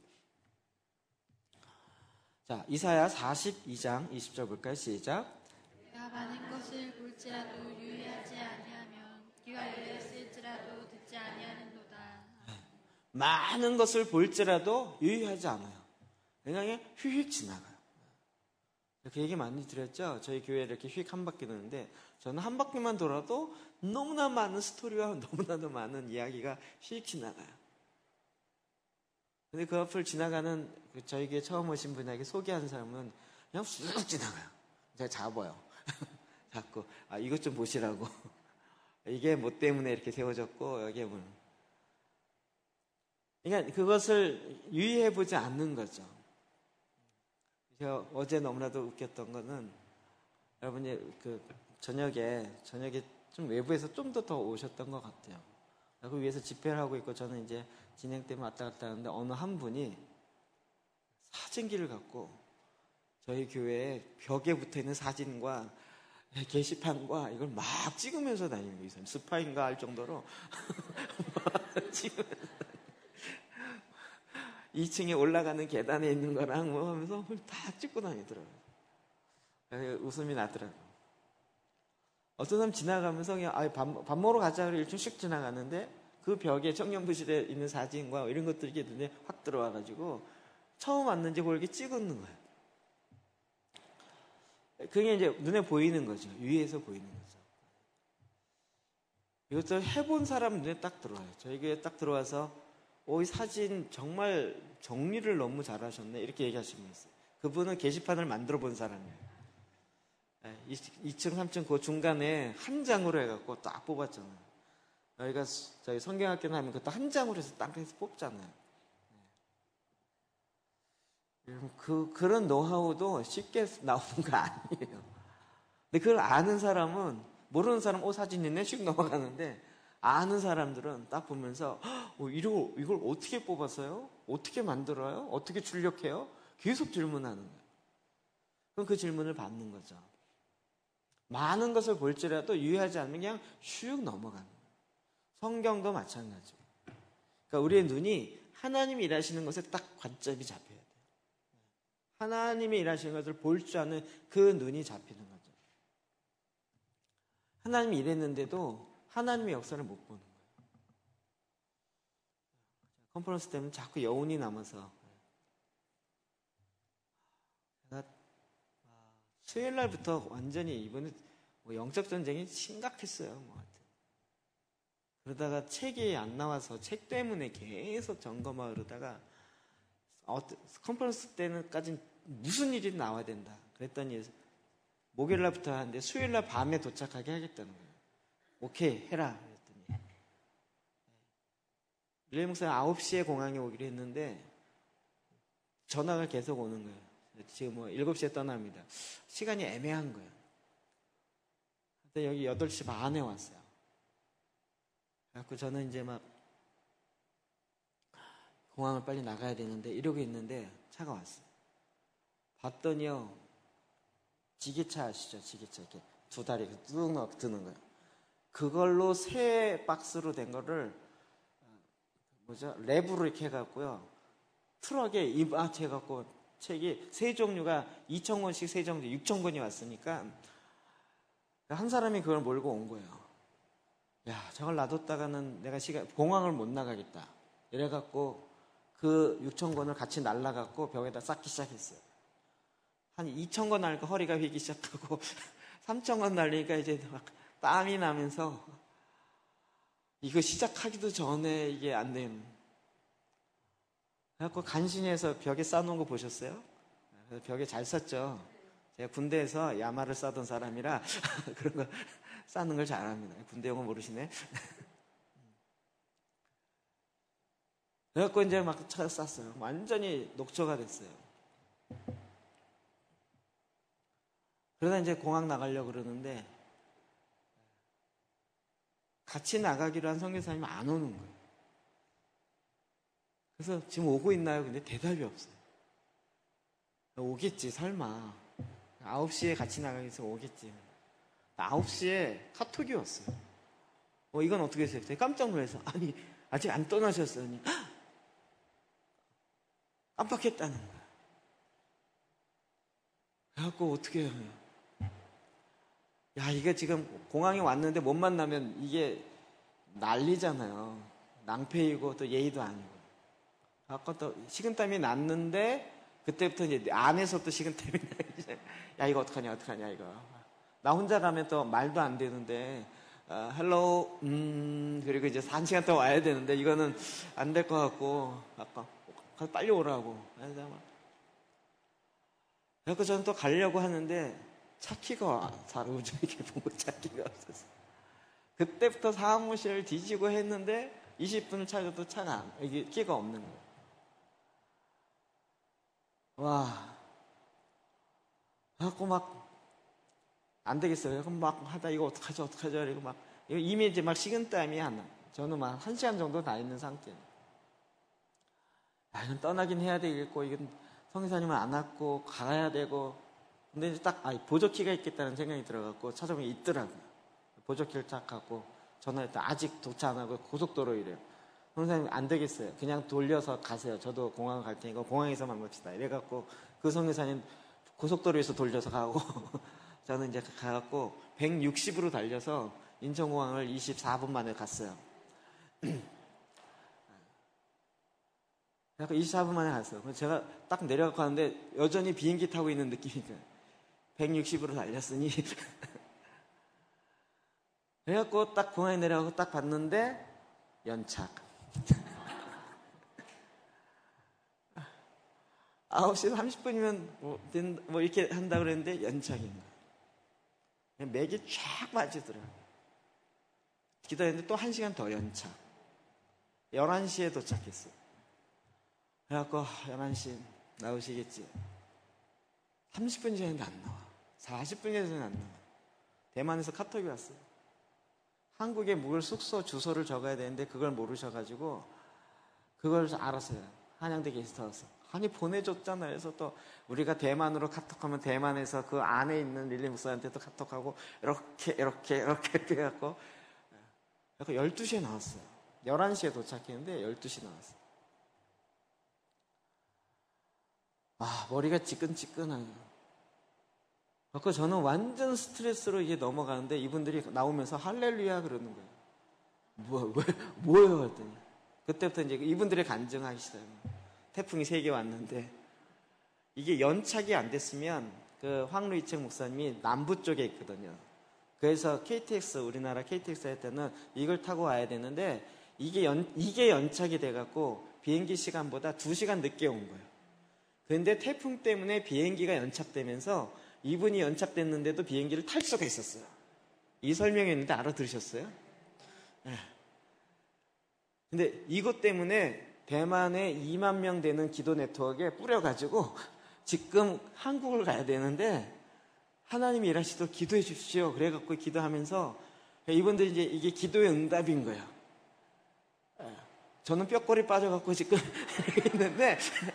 자, 이사야 사십이 장 이십 절 볼까요? 시작. 내가 많은 것을 볼지라도 유의하지 아니하면 귀가 열렸을지라도 듣지 아니하는도다. 많은 것을 볼지라도 유의하지 않아요. 그냥 휙휙 지나가요. 그 얘기 많이 드렸죠? 저희 교회에 이렇게 휙 한 바퀴 도는데 저는 한 바퀴만 돌아도 너무나 많은 스토리와 너무나도 많은 이야기가 휙 지나가요. 근데 그 앞을 지나가는 저희 교회 처음 오신 분에게 소개하는 사람은 그냥 쑥 지나가요. 제가 잡아요. 자꾸 아 이것 좀 보시라고. 이게 뭐 때문에 이렇게 세워졌고 여기에 뭐 그러니까 그것을 유의해보지 않는 거죠. 제가 어제 너무나도 웃겼던 거는 여러분이 그 저녁에 저녁에 좀 외부에서 좀 더 더 오셨던 것 같아요. 그 위에서 집회를 하고 있고 저는 이제 진행 때문에 왔다 갔다 하는데 어느 한 분이 사진기를 갖고 저희 교회에 벽에 붙어있는 사진과 게시판과 이걸 막 찍으면서 다니는 거예요. 이 사람 스파인가 할 정도로 막 찍으면서 이 층에 올라가는 계단에 있는 거랑 뭐 하면서 다 찍고 다니더라고요. 웃음이 나더라고요. 어떤 사람 지나가면서 그냥 아, 밥, 밥 먹으러 가자 그래 일층 씩 지나갔는데 그 벽에 청년부실에 있는 사진과 이런 것들이 이렇게 눈에 확 들어와가지고 처음 왔는지 모르게 찍는 거예요. 그게 이제 눈에 보이는 거죠. 위에서 보이는 거죠. 이것도 해본 사람 눈에 딱 들어와요. 저희 교회에 딱 들어와서 오, 이 사진 정말 정리를 너무 잘하셨네. 이렇게 얘기하시는 분 있어요. 그분은 게시판을 만들어 본 사람이에요. 이 층, 삼 층 그 중간에 한 장으로 해갖고 딱 뽑았잖아요. 저희가 저희 성경학교는 하면 그것도 한 장으로 해서 딱 해서 뽑잖아요. 그, 그런 노하우도 쉽게 나오는 거 아니에요. 근데 그걸 아는 사람은, 모르는 사람은 오, 사진 있네? 슉 넘어가는데, 아는 사람들은 딱 보면서, 어, 이걸, 이걸 어떻게 뽑았어요? 어떻게 만들어요? 어떻게 출력해요? 계속 질문하는 거예요. 그럼 그 질문을 받는 거죠. 많은 것을 볼지라도 유의하지 않으면 그냥 슉 넘어가는 거예요. 성경도 마찬가지고. 그러니까 우리의 눈이 하나님이 일하시는 것에 딱 관점이 잡혀야 돼요. 하나님이 일하시는 것을 볼 줄 아는 그 눈이 잡히는 거죠. 하나님이 일했는데도 하나님의 역사를 못 보는 거예요. 컨퍼런스 때문에 자꾸 여운이 남아서 제가 수요일 날부터 완전히 이번에 뭐 영적 전쟁이 심각했어요. 뭐 하여튼. 그러다가 책이 안 나와서 책 때문에 계속 점검하고 그러다가 컨퍼런스 때는까지 무슨 일이 나와야 된다. 그랬더니 목요일 날부터 하는데 수요일 날 밤에 도착하게 하겠다는 거예요. 오케이, 해라. 그랬더니 릴레이 목사님 아홉 시에 공항에 오기로 했는데 전화가 계속 오는 거예요. 지금 뭐 일곱 시에 떠납니다. 시간이 애매한 거예요. 근데 여기 여덟 시 반에 왔어요. 그래갖고 저는 이제 막 공항을 빨리 나가야 되는데 이러고 있는데 차가 왔어요. 봤더니요, 지게차 아시죠? 지게차 이렇게 두 다리 뚝 넣어 드는 거예요. 그걸로 세 박스로 된 거를 뭐죠? 랩으로 이렇게 해갖고요, 트럭에 입아치 해갖고 책이 세 종류가 이천 권씩 세 종류 육천 권이 왔으니까 한 사람이 그걸 몰고 온 거예요. 야, 저걸 놔뒀다가는 내가 시간 공항을 못 나가겠다. 이래갖고 그 육천 권을 같이 날라갖고 벽에다 쌓기 시작했어요. 한 이천 권 날니까 허리가 휘기 시작하고 삼천 권 날리니까 이제 막 땀이 나면서 이거 시작하기도 전에 이게 안 되는. 그래갖고 간신히 해서 벽에 쌓아놓은 거 보셨어요? 그래서 벽에 잘 쌓죠. 제가 군대에서 야마를 쌓던 사람이라 그런 거 쌓는 걸 잘합니다. 군대 용어 모르시네. 그래갖고 이제 막 차 쌌어요. 완전히 녹초가 됐어요. 그러다 이제 공항 나가려고 그러는데 같이 나가기로 한 선교사님이 안 오는 거예요. 그래서 지금 오고 있나요? 근데 대답이 없어요. 오겠지, 설마. 아홉 시에 같이 나가기 위해서 오겠지. 아홉 시에 카톡이 왔어요. 어, 이건 어떻게 했어요? 되게 깜짝 놀라서. 아니, 아직 안 떠나셨어요. 깜빡했다는 거야. 그래갖고 어떻게 해요? 야, 이게 지금 공항에 왔는데 못 만나면 이게 난리잖아요. 낭패이고 또 예의도 아니고. 아까 또 식은땀이 났는데 그때부터 이제 안에서 또 식은땀이 나기. 야, 이거 어떡하냐, 어떡하냐, 이거. 나 혼자 가면 또 말도 안 되는데, 어, 헬로우, 음, 그리고 이제 한 시간 더 와야 되는데, 이거는 안 될 것 같고, 아까, 빨리 오라고. 그래서 막. 그래서 저는 또 가려고 하는데, 차키가, 사무실 이렇게 보고 차키가 없었어. 그때부터 사무실을 뒤지고 했는데, 이십 분을 찾아도 차가 안, 이게 끼가 없는 거예요. 와. 그래갖고 막, 안 되겠어요. 그럼 막 하다 이거 어떡하죠, 어떡하죠. 이러고 막, 이미 이제 막 식은땀이 하나. 저는 막 한 시간 정도 다 있는 상태예요. 아, 이건 떠나긴 해야 되겠고, 이건 성교사님은 안 왔고, 가야 되고. 근데 이제 딱, 아, 보조키가 있겠다는 생각이 들어갖고 찾아보면 있더라고요. 보조키를 딱 갖고 전화했더니 아직 도착 안 하고 고속도로 이래요. 성교사님 안 되겠어요. 그냥 돌려서 가세요. 저도 공항 갈 테니까 공항에서 만납시다. 이래갖고 그 성교사님 고속도로에서 돌려서 가고 저는 이제 가갖고 백육십으로 달려서 인천공항을 이십사 분 만에 갔어요. 그래서 이십사 분 만에 갔어요. 그래서 제가 딱 내려가고 가는데 여전히 비행기 타고 있는 느낌이니까 백육십으로 달렸으니 그래갖고 딱 공항에 내려가고 딱 봤는데 연착. 아홉 시 삼십 분이면 뭐, 된, 뭐 이렇게 한다 그랬는데 연착인 거예요. 맥이 쫙 빠지더라고요. 기다렸는데 또 한 시간 더 연착. 열한 시에 도착했어요. 그래갖고 열한 시 나오시겠지. 삼십 분 전에도 안 나와. 사십 분 전에도 안 나와. 대만에서 카톡이 왔어요. 한국에 묵을 숙소 주소를 적어야 되는데 그걸 모르셔가지고 그걸 알았어요. 한양대 게스트하우스. 아니 보내줬잖아요. 그래서 또 우리가 대만으로 카톡하면 대만에서 그 안에 있는 릴리 목사한테 또 카톡하고 이렇게 이렇게 이렇게 이렇게 해갖고 약간 열두 시에 나왔어요. 열한 시에 도착했는데 열두 시 나왔어요. 아, 머리가 지끈지끈해요. 그래서 저는 완전 스트레스로 이게 넘어가는데 이분들이 나오면서 할렐루야 그러는 거예요. 뭐, 왜, 뭐예요? 했더니. 그때부터 이제 이분들이 간증하기 시작해요. 태풍이 세 개 왔는데 이게 연착이 안 됐으면 그 황루이책 목사님이 남부 쪽에 있거든요. 그래서 케이티엑스, 우리나라 케이티엑스 할 때는 이걸 타고 와야 되는데 이게 연, 이게 연착이 돼갖고 비행기 시간보다 두 시간 늦게 온 거예요. 그런데 태풍 때문에 비행기가 연착되면서 이분이 연착됐는데도 비행기를 탈 수가 있었어요. 이 설명했는데 알아들으셨어요? 네. 근데 이것 때문에 대만에 이만 명 되는 기도 네트워크에 뿌려가지고 지금 한국을 가야 되는데 하나님이 일하시도록 기도해 주십시오. 그래갖고 기도하면서 이분들이 이제 이게 기도의 응답인 거예요. 저는 뼈골이 빠져갖고 지금 있는데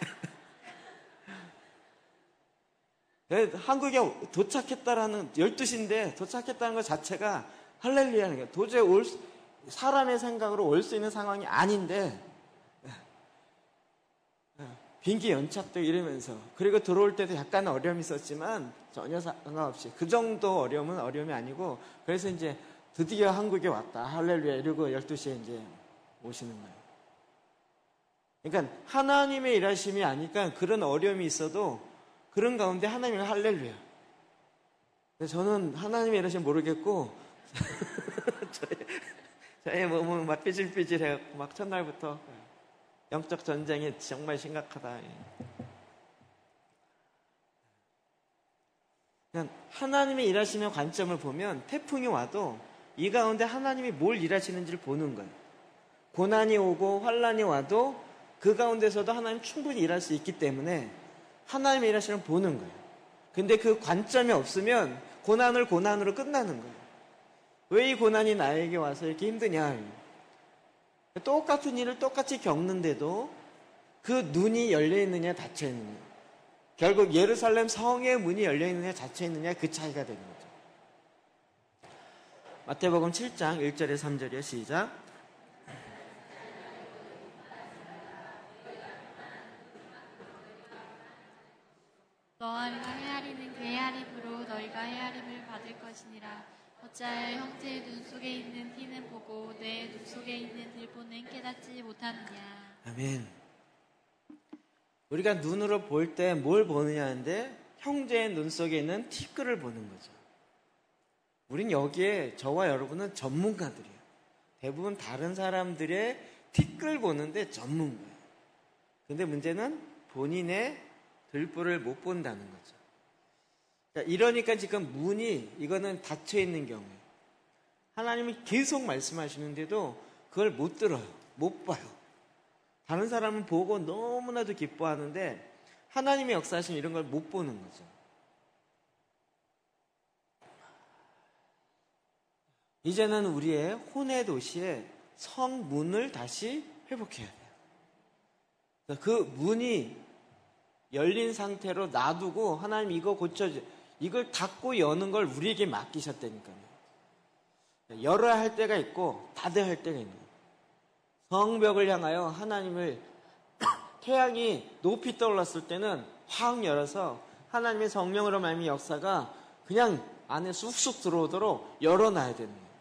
한국에 도착했다라는 열두 시인데 도착했다는 것 자체가 할렐루야는 거예요. 도저히 올 수, 사람의 생각으로 올 수 있는 상황이 아닌데 비행기 연착도 이러면서 그리고 들어올 때도 약간 어려움이 있었지만 전혀 상관없이 그 정도 어려움은 어려움이 아니고 그래서 이제 드디어 한국에 왔다 할렐루야 이러고 열두 시에 이제 오시는 거예요. 그러니까 하나님의 일하심이 아니까 그런 어려움이 있어도 그런 가운데 하나님이 할렐루야. 저는 하나님의 일하심 모르겠고 저의, 저의 몸은 막 삐질삐질해갖고 막 첫날부터 영적 전쟁이 정말 심각하다. 그냥 하나님의 일하시는 관점을 보면 태풍이 와도 이 가운데 하나님이 뭘 일하시는지를 보는 거예요. 고난이 오고 환란이 와도 그 가운데서도 하나님 충분히 일할 수 있기 때문에 하나님의 일하시는 걸 보는 거예요. 근데 그 관점이 없으면 고난을 고난으로 끝나는 거예요. 왜 이 고난이 나에게 와서 이렇게 힘드냐. 똑같은 일을 똑같이 겪는데도 그 눈이 열려있느냐 닫혀있느냐, 결국 예루살렘 성의 문이 열려있느냐 닫혀있느냐 그 차이가 되는 거죠. 마태복음 칠 장 일 절에 삼 절이요. 시작. 너희가 헤아리는 그 헤아림으로 너희가 헤아림을 받을 것이니라. 어찌하여 형제의 눈 속에 있는 티는 보고 내 눈 속에 있는 들보는 깨닫지 못하느냐. 아멘. 우리가 눈으로 볼 때 뭘 보느냐 하는데 형제의 눈 속에 있는 티끌을 보는 거죠. 우린 여기에 저와 여러분은 전문가들이에요. 대부분 다른 사람들의 티끌 보는데 전문가예요. 근데 문제는 본인의 들보를 못 본다는 거죠. 이러니까 지금 문이 이거는 닫혀 있는 경우에 하나님이 계속 말씀하시는데도 그걸 못 들어요. 못 봐요. 다른 사람은 보고 너무나도 기뻐하는데 하나님의 역사하시면 이런 걸 못 보는 거죠. 이제는 우리의 혼의 도시에 성문을 다시 회복해야 돼요. 그 문이 열린 상태로 놔두고 하나님 이거 고쳐줘. 이걸 닫고 여는 걸 우리에게 맡기셨다니까요. 열어야 할 때가 있고 닫아야 할 때가 있는 거예요. 성벽을 향하여 하나님을 태양이 높이 떠올랐을 때는 확 열어서 하나님의 성령으로 말미암은 역사가 그냥 안에 쑥쑥 들어오도록 열어놔야 되는 거예요.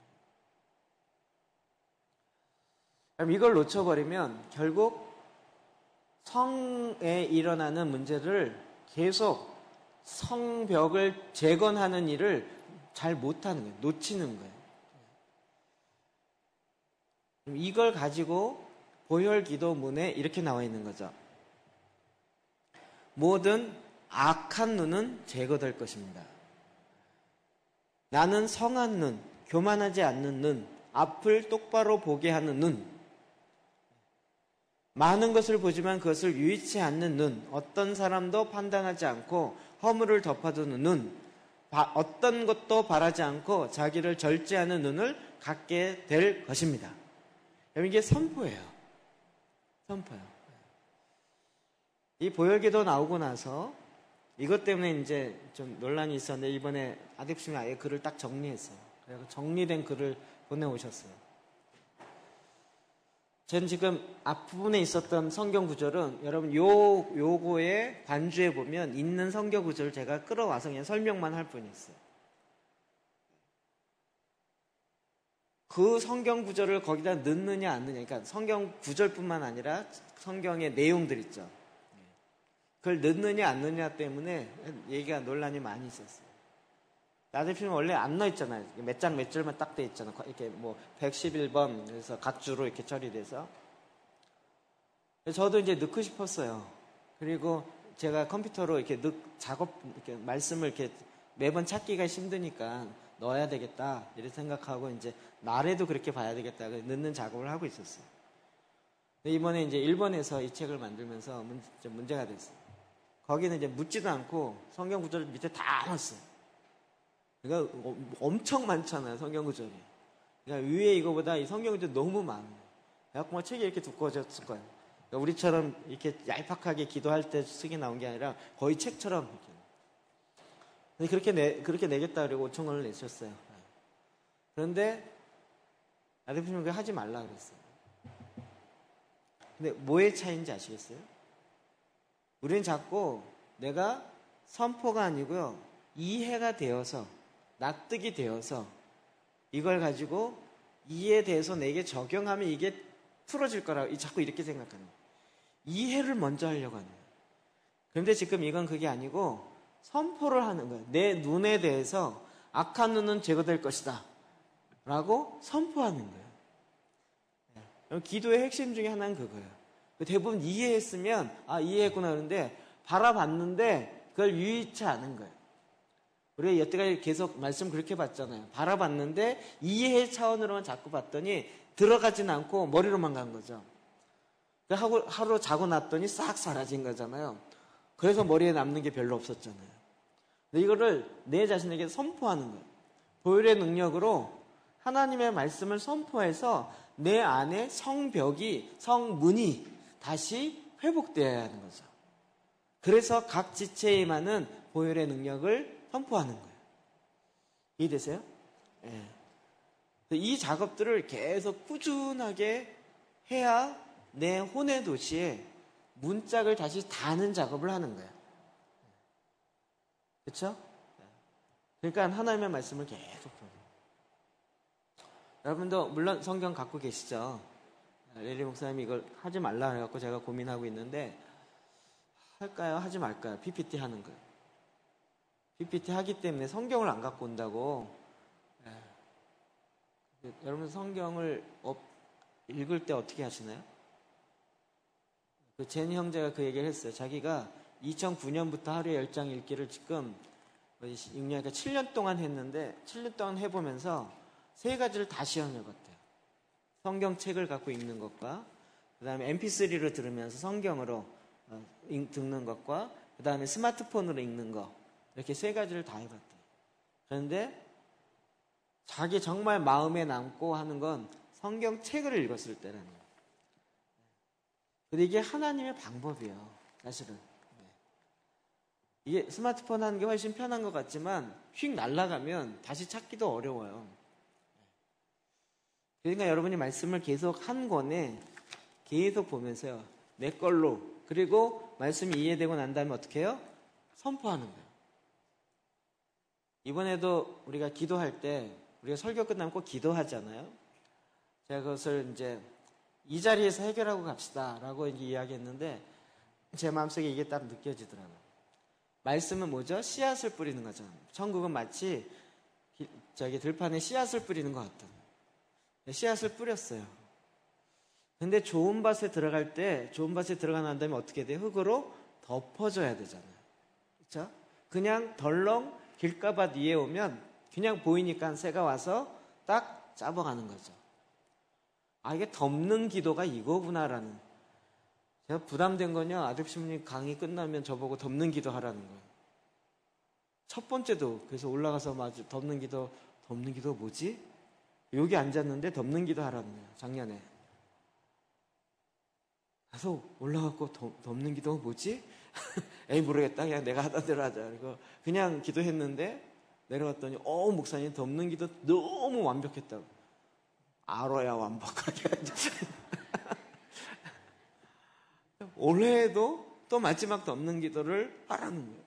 그럼 이걸 놓쳐버리면 결국 성에 일어나는 문제를 계속 성벽을 재건하는 일을 잘 못하는 거예요. 놓치는 거예요. 이걸 가지고 보혈 기도문에 이렇게 나와 있는 거죠. 모든 악한 눈은 제거될 것입니다. 나는 성한 눈, 교만하지 않는 눈, 앞을 똑바로 보게 하는 눈, 많은 것을 보지만 그것을 유의치 않는 눈, 어떤 사람도 판단하지 않고 허물을 덮어두는 눈, 어떤 것도 바라지 않고 자기를 절제하는 눈을 갖게 될 것입니다. 이게 선포예요. 선포요. 이 보혈기도 나오고 나서 이것 때문에 이제 좀 논란이 있었는데 이번에 아디프님이 아예 글을 딱 정리했어요. 그래서 정리된 글을 보내오셨어요. 전 지금 앞부분에 있었던 성경 구절은 여러분 요, 요거의 반주에 보면 있는 성경 구절을 제가 끌어와서 그냥 설명만 할 뿐이었어요. 그 성경 구절을 거기다 넣느냐 안 넣느냐, 그러니까 성경 구절뿐만 아니라 성경의 내용들 있죠. 그걸 넣느냐 안 넣느냐 때문에 얘기가 논란이 많이 있었어요. 나대표는 원래 안 넣어있잖아요. 몇 장 몇 줄만 딱 돼 있잖아요. 이렇게 뭐 백십일 번, 그래서 각 주로 이렇게 처리돼서. 저도 이제 넣고 싶었어요. 그리고 제가 컴퓨터로 이렇게 넣, 작업, 이렇게 말씀을 이렇게 매번 찾기가 힘드니까 넣어야 되겠다. 이렇게 생각하고 이제 날에도 그렇게 봐야 되겠다. 넣는 작업을 하고 있었어요. 이번에 이제 일본에서 이 책을 만들면서 문제, 문제가 됐어요. 거기는 이제 묻지도 않고 성경 구절 밑에 다 넣었어요. 그러니까 엄청 많잖아요, 성경 구절이. 그러니까 위에 이거보다 이 성경 구절이 너무 많아요. 그래갖고 뭐 책이 이렇게 두꺼워졌을 거예요. 그러니까 우리처럼 이렇게 얄팍하게 기도할 때 쓰기 나온 게 아니라 거의 책처럼 이렇게. 근데 그렇게 내, 그렇게 내겠다 그러고 오천 원을 내셨어요. 그런데 아대표님 그거 하지 말라 그랬어요. 근데 뭐의 차이인지 아시겠어요? 우리는 자꾸 내가 선포가 아니고요, 이해가 되어서, 납득이 되어서 이걸 가지고 이에 대해서 내게 적용하면 이게 풀어질 거라고 자꾸 이렇게 생각하는 거예요. 이해를 먼저 하려고 하는 거예요. 그런데 지금 이건 그게 아니고 선포를 하는 거예요. 내 눈에 대해서 악한 눈은 제거될 것이다 라고 선포하는 거예요. 기도의 핵심 중에 하나는 그거예요. 대부분 이해했으면 아 이해했구나 그러는데 바라봤는데 그걸 유의치 않은 거예요. 우리가 여태까지 계속 말씀 그렇게 봤잖아요. 바라봤는데 이해의 차원으로만 자꾸 봤더니 들어가진 않고 머리로만 간 거죠. 하루, 하루 자고 났더니 싹 사라진 거잖아요. 그래서 머리에 남는 게 별로 없었잖아요. 근데 이거를 내 자신에게 선포하는 거예요. 보혈의 능력으로 하나님의 말씀을 선포해서 내 안에 성벽이, 성문이 다시 회복되어야 하는 거죠. 그래서 각 지체에 임하는 보혈의 능력을 선포하는 거예요. 이해되세요? 네. 이 작업들을 계속 꾸준하게 해야 내 혼의 도시에 문짝을 다시 다는 작업을 하는 거예요. 그렇죠? 그러니까 하나님의 말씀을 계속 보는. 여러분도 물론 성경 갖고 계시죠? 레리 목사님이 이걸 하지 말라 해갖고 제가 고민하고 있는데 할까요? 하지 말까요? 피피티 하는 거예요. 피피티 하기 때문에 성경을 안 갖고 온다고. 예. 여러분 성경을 읽을 때 어떻게 하시나요? 그 제니 형제가 그 얘기를 했어요. 자기가 이천구 년부터 하루에 열 장 읽기를 지금 육 년, 그러니까 칠 년 동안 했는데 칠 년 동안 해보면서 세 가지를 다 시험해봤대요. 성경책을 갖고 읽는 것과 그 다음에 엠피쓰리로 들으면서 성경으로 듣는 것과 그 다음에 스마트폰으로 읽는 것, 이렇게 세 가지를 다 해봤대요. 그런데 자기 정말 마음에 남고 하는 건 성경책을 읽었을 때라는 거예요. 근데 이게 하나님의 방법이에요, 사실은. 이게 스마트폰 하는 게 훨씬 편한 것 같지만 휙 날아가면 다시 찾기도 어려워요. 그러니까 여러분이 말씀을 계속 한 권에 계속 보면서요, 내 걸로, 그리고 말씀이 이해되고 난 다음에 어떻게 해요? 선포하는 거예요. 이번에도 우리가 기도할 때 우리가 설교 끝나면 꼭 기도하잖아요. 제가 그것을 이제 이 자리에서 해결하고 갑시다 라고 이제 이야기했는데 제 마음속에 이게 딱 느껴지더라고요. 말씀은 뭐죠? 씨앗을 뿌리는 거죠. 천국은 마치 저기 들판에 씨앗을 뿌리는 것 같다. 씨앗을 뿌렸어요. 근데 좋은 밭에 들어갈 때 좋은 밭에 들어가 난 다음에 어떻게 돼요? 흙으로 덮어줘야 되잖아요. 그렇죠? 그냥 덜렁 길가밭 위에 오면 그냥 보이니까 새가 와서 딱 잡아가는 거죠. 아, 이게 덮는 기도가 이거구나라는. 제가 부담된 건요, 아들신부님 강의 끝나면 저보고 덮는 기도 하라는 거예요. 첫 번째도 그래서 올라가서 마주 덮는 기도, 덮는 기도 뭐지? 여기 앉았는데 덮는 기도 하라는 거예요, 작년에. 그래서 올라가고 덮, 덮는 기도가 뭐지? 에이, 모르겠다. 그냥 내가 하던 대로 하자. 그리고 그냥 기도했는데 내려갔더니, 어, 목사님 덮는 기도 너무 완벽했다고. 알아야 완벽하게 하지. 올해에도 또 마지막 덮는 기도를 하라는 거예요.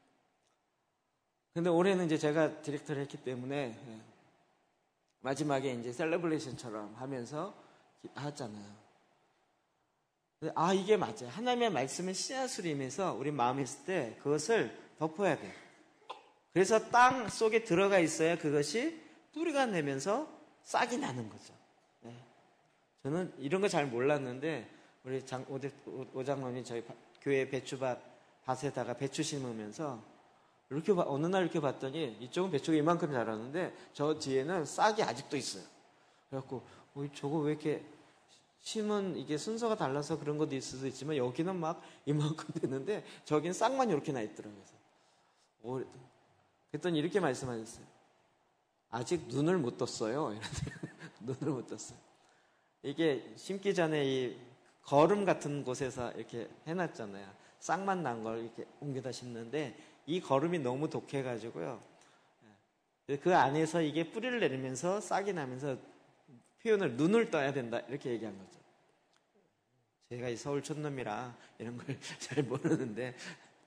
근데 올해는 이제 제가 디렉터를 했기 때문에 마지막에 이제 셀러브레이션처럼 하면서 하잖아요. 아, 이게 맞아요. 하나님의 말씀을 씨앗으로 임해서 우리 마음에 있을 때 그것을 덮어야 돼요. 그래서 땅 속에 들어가 있어야 그것이 뿌리가 내면서 싹이 나는 거죠. 네. 저는 이런 거 잘 몰랐는데 우리 장, 오, 오 장로님이 저희 바, 교회 배추밭 밭에다가 배추 심으면서 이렇게 봐, 어느 날 이렇게 봤더니 이쪽은 배추가 이만큼 자라는데 저 뒤에는 싹이 아직도 있어요. 그래갖고 어, 저거 왜 이렇게 심은 이게 순서가 달라서 그런 것도 있을 수도 있지만 여기는 막 이만큼 되는데 저기는 싹만 이렇게 나 있더라고요. 어, 그랬더니 이렇게 말씀하셨어요. 아직 눈을 못 떴어요. 눈을 못 떴어요. 이게 심기 전에 이 거름 같은 곳에서 이렇게 해놨잖아요. 싹만 난 걸 이렇게 옮겨다 심는데 이 거름이 너무 독해가지고요. 그 안에서 이게 뿌리를 내리면서 싹이 나면서 표현을 눈을 떠야 된다 이렇게 얘기한 거죠. 제가 이 서울 촌놈이라 이런 걸 잘 모르는데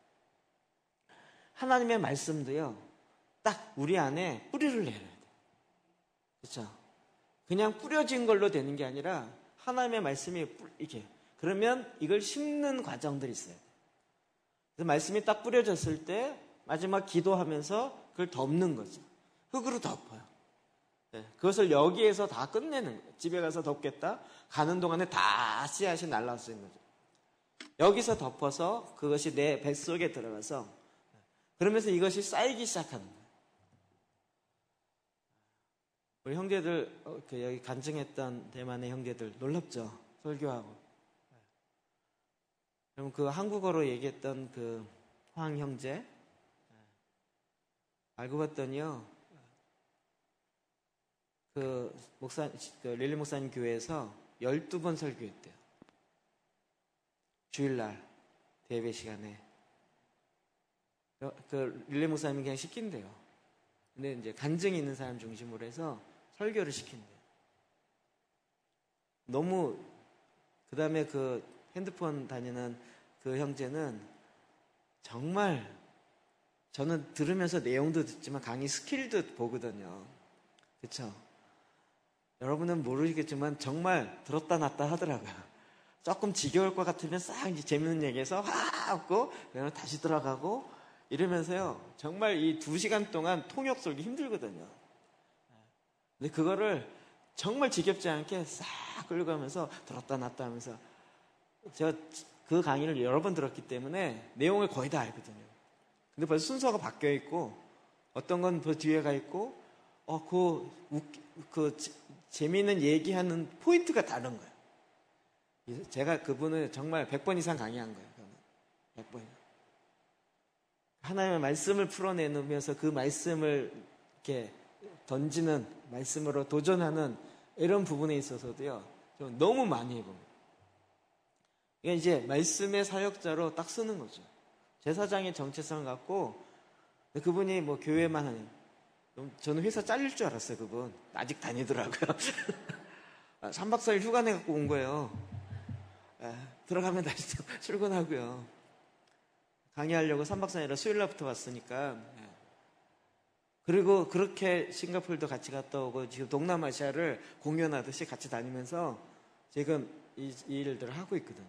하나님의 말씀도요. 딱 우리 안에 뿌리를 내려야 돼요. 그렇죠? 그냥 뿌려진 걸로 되는 게 아니라 하나님의 말씀이 이렇게 그러면 이걸 심는 과정들이 있어요. 그래서 말씀이 딱 뿌려졌을 때 마지막 기도하면서 그걸 덮는 거죠. 흙으로 덮어요. 네, 그것을 여기에서 다 끝내는 거예요. 집에 가서 덮겠다. 가는 동안에 다 씨앗이 날라쓰는 거죠. 여기서 덮어서 그것이 내 뱃속에 들어가서 그러면서 이것이 쌓이기 시작하는 거예요. 우리 형제들 여기 간증했던 대만의 형제들 놀랍죠? 설교하고. 그럼 그 한국어로 얘기했던 그 황 형제 알고 봤더니요. 그 목사, 그 릴리 목사님 교회에서 열두 번 설교했대요. 주일날 예배 시간에. 그 릴리 목사님이 그냥 시킨대요. 근데 이제 간증이 있는 사람 중심으로 해서 설교를 시킨대요. 너무, 그 다음에 그 핸드폰 다니는 그 형제는 정말 저는 들으면서 내용도 듣지만 강의 스킬도 보거든요. 그쵸? 여러분은 모르시겠지만 정말 들었다 놨다 하더라고요. 조금 지겨울 것 같으면 싹 이제 재밌는 얘기해서 와! 웃고, 그러면 다시 들어가고, 이러면서요, 정말 이 두 시간 동안 통역 쏠기 힘들거든요. 근데 그거를 정말 지겹지 않게 싹 끌고 가면서 들었다 놨다 하면서 제가 그 강의를 여러 번 들었기 때문에 내용을 거의 다 알거든요. 근데 벌써 순서가 바뀌어 있고, 어떤 건 더 뒤에 가 있고, 어, 그, 웃기, 그, 재미있는 얘기하는 포인트가 다른 거예요. 제가 그분을 정말 백 번 이상 강의한 거예요. 백 번. 하나님의 말씀을 풀어내면서 그 말씀을 이렇게 던지는 말씀으로 도전하는 이런 부분에 있어서도요, 좀 너무 많이 해봅니다. 그러니까 이제 말씀의 사역자로 딱 쓰는 거죠. 제사장의 정체성을 갖고, 그분이 뭐 교회만 하는, 저는 회사 잘릴 줄 알았어요, 그분. 아직 다니더라고요. 삼 박 사 일 휴가 내갖고 온 거예요. 에, 들어가면 다시 출근하고요. 강의하려고 삼 박 사 일 아니라 수요일 날부터 왔으니까. 에. 그리고 그렇게 싱가포르도 같이 갔다 오고 지금 동남아시아를 공연하듯이 같이 다니면서 지금 이, 이 일들을 하고 있거든요.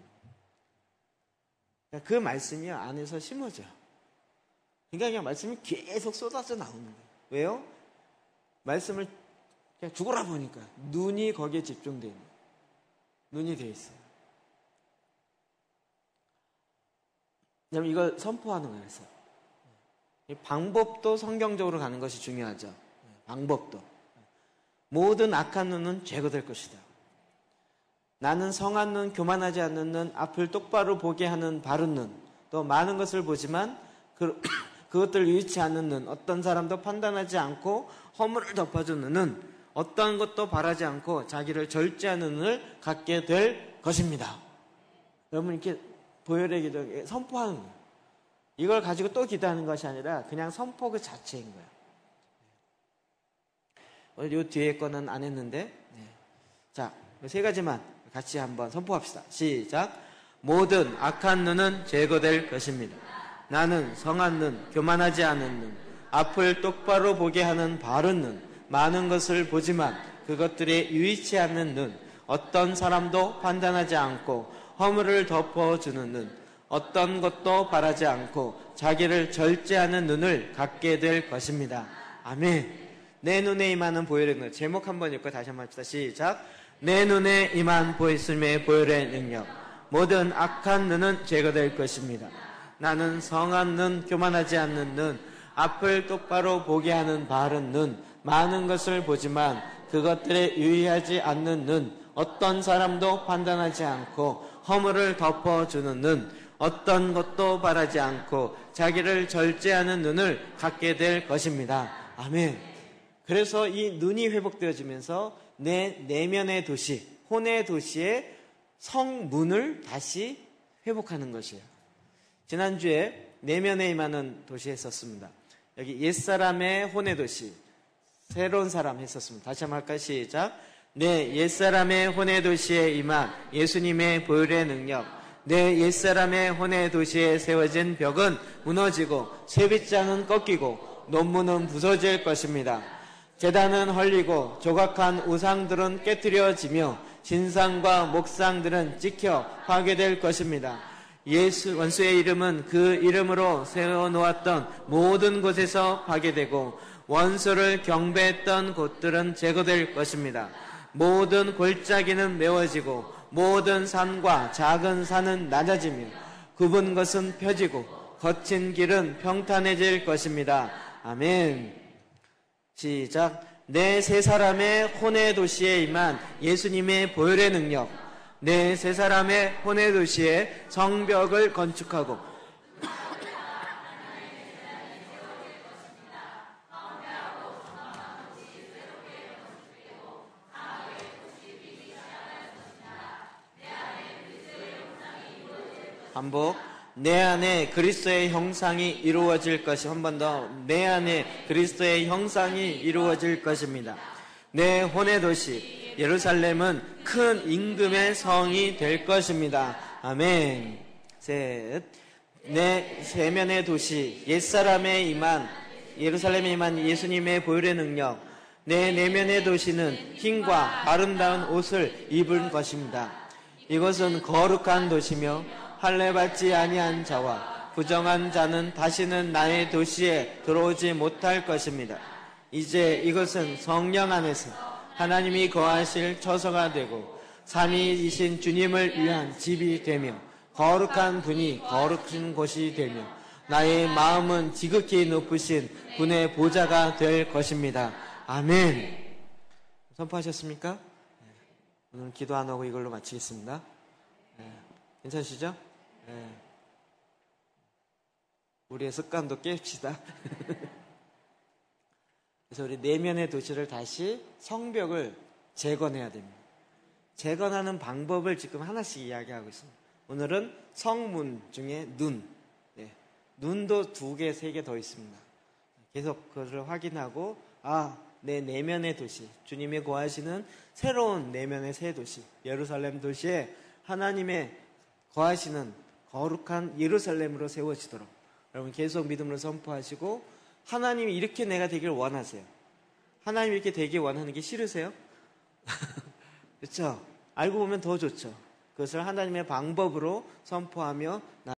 그 말씀이 안에서 심어져요. 그러니까 그냥 말씀이 계속 쏟아져 나오는 거예요. 왜요? 말씀을 그냥 죽어라 보니까 눈이 거기에 집중되어 있는 거예요. 눈이 되어 있어요. 왜냐면 이걸 선포하는 거예요. 그래서 이 방법도 성경적으로 가는 것이 중요하죠. 방법도. 모든 악한 눈은 제거될 것이다. 나는 성한 눈, 교만하지 않는 눈, 앞을 똑바로 보게 하는 바른 눈, 또 많은 것을 보지만 그, 그것들 유의치 않는 눈, 어떤 사람도 판단하지 않고 허물을 덮어주는 눈, 어떤 것도 바라지 않고 자기를 절제하는 눈을 갖게 될 것입니다. 여러분 이렇게 보혈의 기도 선포하는 거예요. 이걸 가지고 또 기도하는 것이 아니라 그냥 선포 그 자체인 거예요. 오늘 요 뒤에 거는 안 했는데, 네. 자, 세 가지만 같이 한번 선포합시다. 시작. 모든 악한 눈은 제거될 것입니다. 나는 성한 눈, 교만하지 않은 눈, 앞을 똑바로 보게 하는 바른 눈, 많은 것을 보지만 그것들에 유의치 않는 눈, 어떤 사람도 판단하지 않고 허물을 덮어주는 눈, 어떤 것도 바라지 않고 자기를 절제하는 눈을 갖게 될 것입니다. 아멘. 내 눈에 임하는 보혈의 능력. 제목 한번 읽고 다시 한번 합시다. 시작. 내 눈에 임한 보이스의 보혈의 능력. 모든 악한 눈은 제거될 것입니다. 나는 성한 눈, 교만하지 않는 눈, 앞을 똑바로 보게 하는 바른 눈, 많은 것을 보지만 그것들에 유의하지 않는 눈, 어떤 사람도 판단하지 않고 허물을 덮어주는 눈, 어떤 것도 바라지 않고 자기를 절제하는 눈을 갖게 될 것입니다. 아멘. 그래서 이 눈이 회복되어지면서 내 내면의 도시, 혼의 도시의 성문을 다시 회복하는 것이에요. 지난주에 내면에 임하는 도시 했었습니다. 여기 옛사람의 혼의 도시, 새로운 사람 했었습니다. 다시 한번 할까요? 시작. 내 옛사람의 혼의 도시에 임한 예수님의 보혈의 능력, 내 옛사람의 혼의 도시에 세워진 벽은 무너지고 쇠빗장은 꺾이고 논문은 부서질 것입니다. 제단은 헐리고 조각한 우상들은 깨트려지며 신상과 목상들은 찍혀 파괴될 것입니다. 예수 원수의 이름은 그 이름으로 세워놓았던 모든 곳에서 파괴되고 원수를 경배했던 곳들은 제거될 것입니다. 모든 골짜기는 메워지고 모든 산과 작은 산은 낮아지며 굽은 것은 펴지고 거친 길은 평탄해질 것입니다. 아멘. 시작. 내 세 사람의 혼의 도시에 임한 예수님의 보혈의 능력, 내 세 사람의 혼의 도시에 성벽을 건축하고 반복. 내 안에 그리스도의 형상이 이루어질 것이 한 번 더. 내 안에 그리스도의 형상이 이루어질 것입니다. 내 혼의 도시 예루살렘은 큰 임금의 성이 될 것입니다. 아멘. 셋. 내 세면의 도시 옛사람에 임한 예루살렘에 임한 예수님의 보혈의 능력, 내 내면의 도시는 흰과 아름다운 옷을 입은 것입니다. 이것은 거룩한 도시며 할례받지 아니한 자와 부정한 자는 다시는 나의 도시에 들어오지 못할 것입니다. 이제 이것은 성령 안에서 하나님이 거하실 처소가 되고 삼위이신 주님을 위한 집이 되며 거룩한 분이 거룩한 곳이 되며 나의 마음은 지극히 높으신 분의 보좌가 될 것입니다. 아멘. 선포하셨습니까? 오늘 기도 안 하고 이걸로 마치겠습니다. 괜찮으시죠? 네. 우리의 습관도 깹시다. 그래서 우리 내면의 도시를 다시 성벽을 재건해야 됩니다. 재건하는 방법을 지금 하나씩 이야기하고 있습니다. 오늘은 성문 중에 눈, 네. 눈도 두 개, 세 개 더 있습니다. 계속 그것을 확인하고 아, 내 내면의 도시, 주님이 거하시는 새로운 내면의 새 도시, 예루살렘 도시에 하나님의 거하시는 거룩한 예루살렘으로 세워지도록 여러분 계속 믿음으로 선포하시고, 하나님이 이렇게 내가 되길 원하세요. 하나님이 이렇게 되길 원하는 게 싫으세요? 그렇죠? 알고 보면 더 좋죠. 그것을 하나님의 방법으로 선포하며